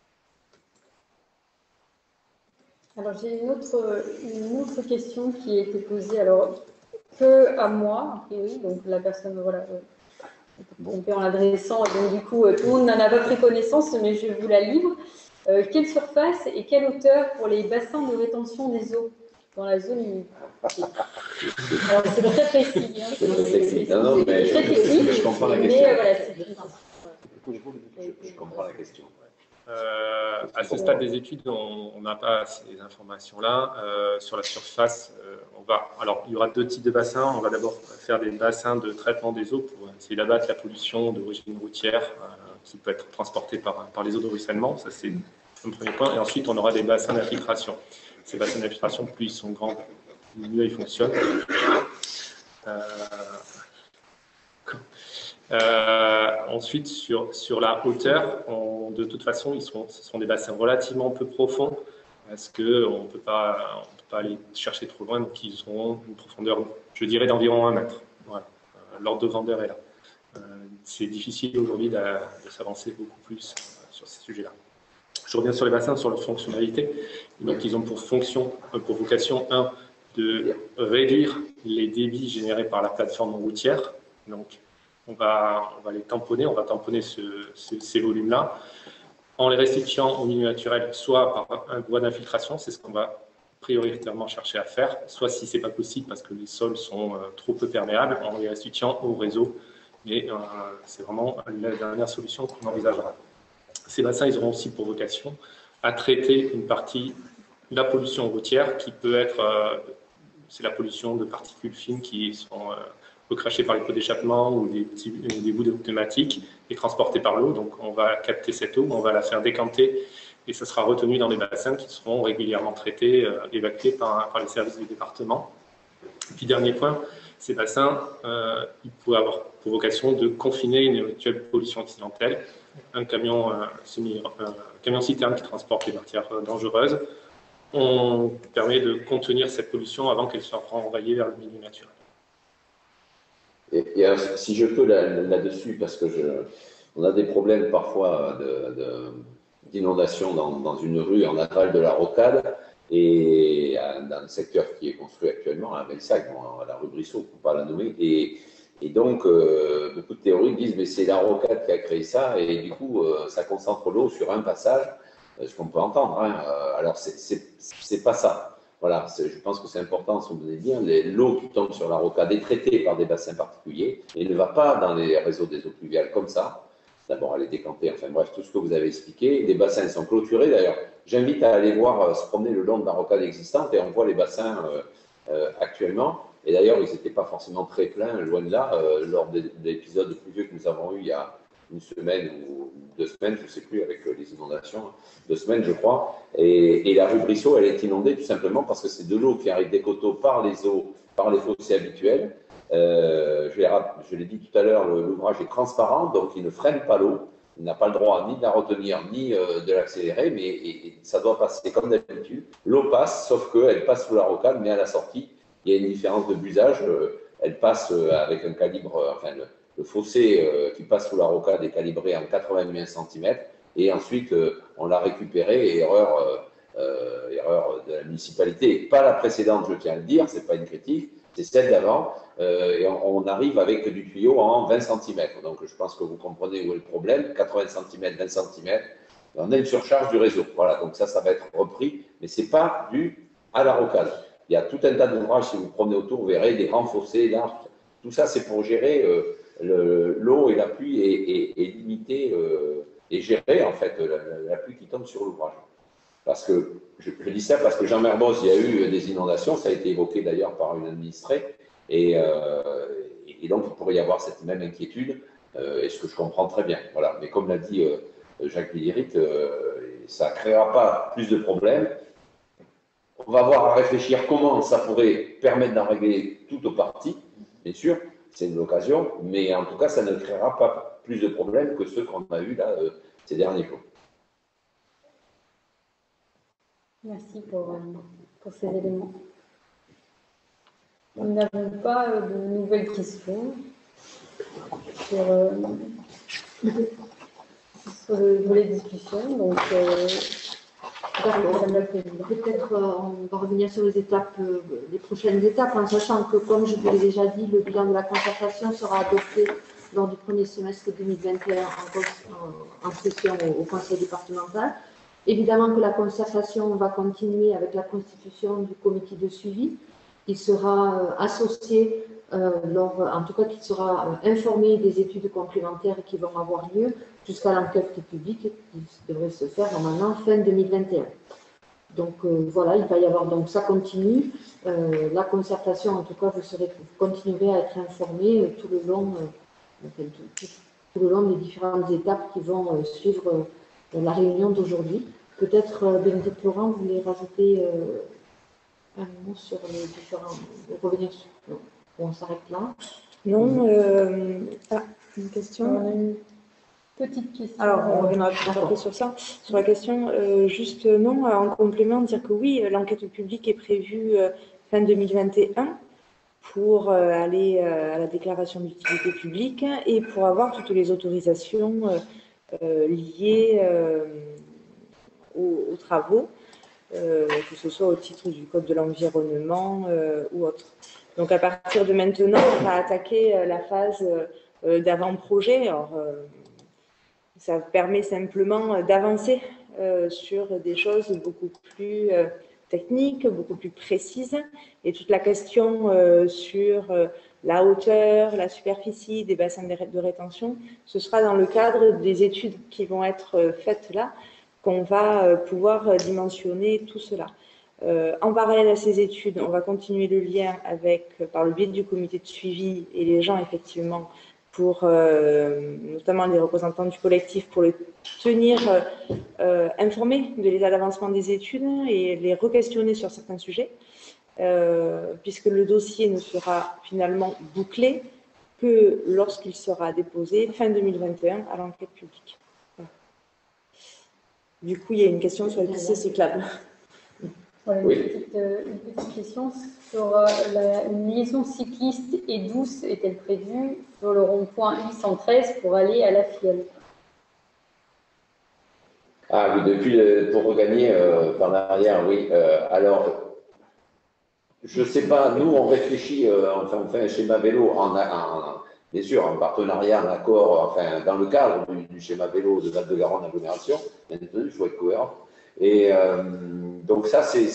Speaker 1: Alors, j'ai une autre question qui a été posée, alors, que à moi, a priori, donc la personne, voilà, en l'adressant, donc du coup, tout le monde n'en a pas pris connaissance, mais je vous la livre. Quelle surface et quelle hauteur pour les bassins de rétention des eaux dans la zone humide? Alors, c'est très précis. Hein,
Speaker 3: c'est non, non, mais
Speaker 1: très technique,
Speaker 3: je comprends la
Speaker 1: mais
Speaker 3: question.
Speaker 1: Voilà,
Speaker 3: Je comprends la question.
Speaker 5: À ce stade des études, on n'a pas ces informations-là. Sur la surface, alors, il y aura deux types de bassins. On va d'abord faire des bassins de traitement des eaux pour essayer d'abattre la pollution d'origine routière qui peut être transportée par les eaux de ruissellement. Ça, c'est un premier point. Et ensuite, on aura des bassins d'infiltration. Ces bassins d'infiltration, plus ils sont grands, mieux ils fonctionnent. Ensuite, sur la hauteur, de toute façon, ce sont des bassins relativement peu profonds parce qu'on ne peut pas aller chercher trop loin, donc ils auront une profondeur, je dirais, d'environ 1 mètre. Voilà. L'ordre de grandeur est là. C'est difficile aujourd'hui de s'avancer beaucoup plus sur ces sujets-là. Je reviens sur les bassins, sur leur fonctionnalité. Donc, ils ont pour vocation, de réduire les débits générés par la plateforme routière. Donc, on va les tamponner, on va tamponner ces volumes-là en les restituant au milieu naturel, soit par un voie d'infiltration, c'est ce qu'on va prioritairement chercher à faire, soit si ce n'est pas possible parce que les sols sont trop peu perméables, en les restituant au réseau. Mais c'est vraiment la dernière solution qu'on envisagera. Ces bassins, ils auront aussi pour vocation à traiter une partie de la pollution routière qui peut être, c'est la pollution de particules fines qui sont recrachées par les pots d'échappement ou des bouts de pneumatiques et transportées par l'eau. Donc on va capter cette eau, on va la faire décanter et ça sera retenu dans des bassins qui seront régulièrement traités, évacués par les services du département. Et puis dernier point, ces bassins, ils pourraient avoir pour vocation de confiner une éventuelle pollution accidentelle. Un camion citerne qui transporte les matières dangereuses, on permet de contenir cette pollution avant qu'elle soit renvoyée vers le milieu naturel.
Speaker 3: Et alors, si je peux là-dessus, parce que on a des problèmes parfois d'inondation dans une rue en aval de la rocade et dans le secteur qui est construit actuellement, à Belsac, la rue Brissot, pour ne pas la nommer. Et donc, beaucoup de théories disent mais c'est la rocade qui a créé ça et du coup, ça concentre l'eau sur un passage, ce qu'on peut entendre. Hein. Alors, c'est pas ça. Voilà, je pense que c'est important, si on venait bien, l'eau qui tombe sur la rocade est traitée par des bassins particuliers et ne va pas dans les réseaux des eaux pluviales comme ça. D'abord, elle est décantée, enfin bref, tout ce que vous avez expliqué. Les bassins sont clôturés d'ailleurs. J'invite à aller voir, se promener le long de la rocade existante et on voit les bassins actuellement. Et d'ailleurs, ils n'étaient pas forcément très pleins, loin de là, lors des épisodes pluvieux que nous avons eus il y a une semaine ou 2 semaines, je ne sais plus, avec les inondations, 2 semaines je crois, et la rue Brissot, elle est inondée tout simplement parce que c'est de l'eau qui arrive des coteaux par les fossés habituels. Je l'ai dit tout à l'heure, l'ouvrage est transparent, donc il ne freine pas l'eau, il n'a pas le droit ni de la retenir, ni de l'accélérer, mais ça doit passer comme d'habitude. L'eau passe, sauf qu'elle passe sous la rocade, mais à la sortie, il y a une différence de busage, elle passe avec un calibre, enfin le fossé qui passe sous la rocade est calibré en 81 cm et ensuite on l'a récupéré, erreur de la municipalité, pas la précédente, je tiens à le dire, c'est pas une critique, c'est celle d'avant, et on arrive avec du tuyau en 20 cm. Donc je pense que vous comprenez où est le problème, 80 cm, 20 cm, on a une surcharge du réseau. Voilà, donc ça va être repris, mais c'est pas dû à la rocade. Il y a tout un tas d'ouvrages, si vous promenez autour, vous verrez des grands fossés, larges. Tout ça, c'est pour gérer l'eau et la pluie et limiter et gérer en fait la pluie qui tombe sur l'ouvrage. Parce que, je dis ça parce que Jean Mermoz, il y a eu des inondations, ça a été évoqué d'ailleurs par une administrée, et donc il pourrait y avoir cette même inquiétude, et ce que je comprends très bien. Voilà. Mais comme l'a dit Jacques Villéric, ça ne créera pas plus de problèmes. On va avoir à réfléchir comment ça pourrait permettre d'en régler tout au parti, bien sûr, c'est une occasion, mais en tout cas, ça ne créera pas plus de problèmes que ceux qu'on a eus là ces derniers jours.
Speaker 1: Merci pour ces éléments. Nous n'avons pas de nouvelles questions sur le volet discussion, donc
Speaker 2: peut-être on va revenir sur les prochaines étapes, en sachant que, comme je vous l'ai déjà dit, le bilan de la concertation sera adopté lors du premier semestre 2021 en session au conseil départemental. Évidemment que la concertation va continuer avec la constitution du comité de suivi qui sera associé, en tout cas qui sera informé des études complémentaires qui vont avoir lieu jusqu'à l'enquête publique qui devrait se faire normalement fin 2021. Donc voilà, il va y avoir, donc ça continue, la concertation, en tout cas, vous continuerez à être informés tout le long des différentes étapes qui vont suivre la réunion d'aujourd'hui. Peut-être, Bénédicte Laurent, vous voulez rajouter un mot sur les différents, revenir sur, non, on s'arrête là.
Speaker 4: Non, une question.
Speaker 1: Petite question.
Speaker 4: Alors, on reviendra plus tard sur ça. Sur la question, juste non, en complément, dire que oui, l'enquête publique est prévue fin 2021 pour aller à la déclaration d'utilité publique et pour avoir toutes les autorisations liées aux travaux, que ce soit au titre du Code de l'environnement ou autre. Donc, à partir de maintenant, on va attaquer la phase d'avant-projet. Alors, ça permet simplement d'avancer sur des choses beaucoup plus techniques, beaucoup plus précises. Et toute la question sur la hauteur, la superficie des bassins de rétention, ce sera dans le cadre des études qui vont être faites là, qu'on va pouvoir dimensionner tout cela. En parallèle à ces études, on va continuer le lien par le biais du comité de suivi et les gens, effectivement, pour notamment les représentants du collectif, pour les tenir informés de l'état d'avancement des études et les re-questionner sur certains sujets, puisque le dossier ne sera finalement bouclé que lorsqu'il sera déposé fin 2021 à l'enquête publique. Voilà. Du coup, il y a une question sur les pistes cyclables.
Speaker 1: Voilà, une petite question sur une liaison cycliste et douce est-elle prévue sur le rond-point 813 pour aller à la Fiole?
Speaker 3: Ah oui, pour regagner par l'arrière, oui. Alors, je ne sais pas, nous on réfléchit, on fait un schéma vélo bien sûr en partenariat, en accord, enfin dans le cadre du schéma vélo de Val-de-Garonne Agglomération, bien entendu, il faut être cohérent. Et donc ça, c'est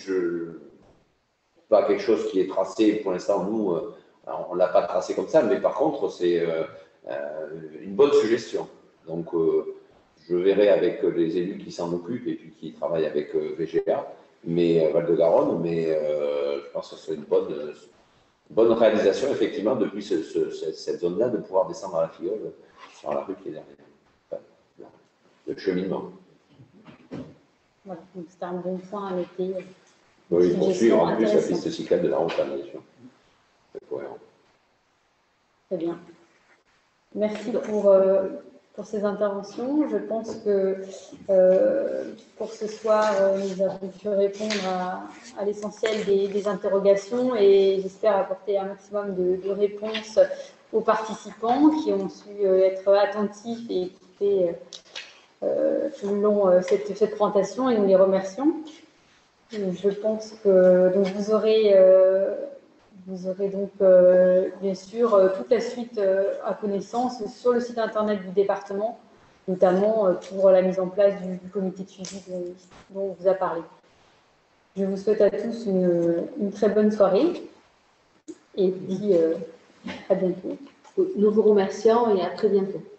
Speaker 3: pas quelque chose qui est tracé pour l'instant, nous, on ne l'a pas tracé comme ça, mais par contre, c'est une bonne suggestion. Donc, je verrai avec les élus qui s'en occupent et puis qui travaillent avec VGA, mais Val-de-Garonne, mais je pense que c'est une bonne réalisation, effectivement, depuis cette zone-là, de pouvoir descendre à la Fiole sur la rue qui est derrière. Enfin, le cheminement.
Speaker 1: Voilà, donc c'est un bon point à noter.
Speaker 3: Oui, poursuivre en plus la piste cyclable de la route à la nation. C'est cohérent.
Speaker 1: Très bien. Merci pour ces interventions. Je pense que pour ce soir, nous avons pu répondre à l'essentiel des interrogations et j'espère apporter un maximum de réponses aux participants qui ont su être attentifs et écouter tout le long cette présentation et nous les remercions. Je pense que donc vous aurez donc bien sûr toute la suite à connaissance sur le site internet du département, notamment pour la mise en place du comité de suivi dont on vous a parlé. Je vous souhaite à tous une très bonne soirée et dis à bientôt.
Speaker 2: Nous vous remercions et à très bientôt.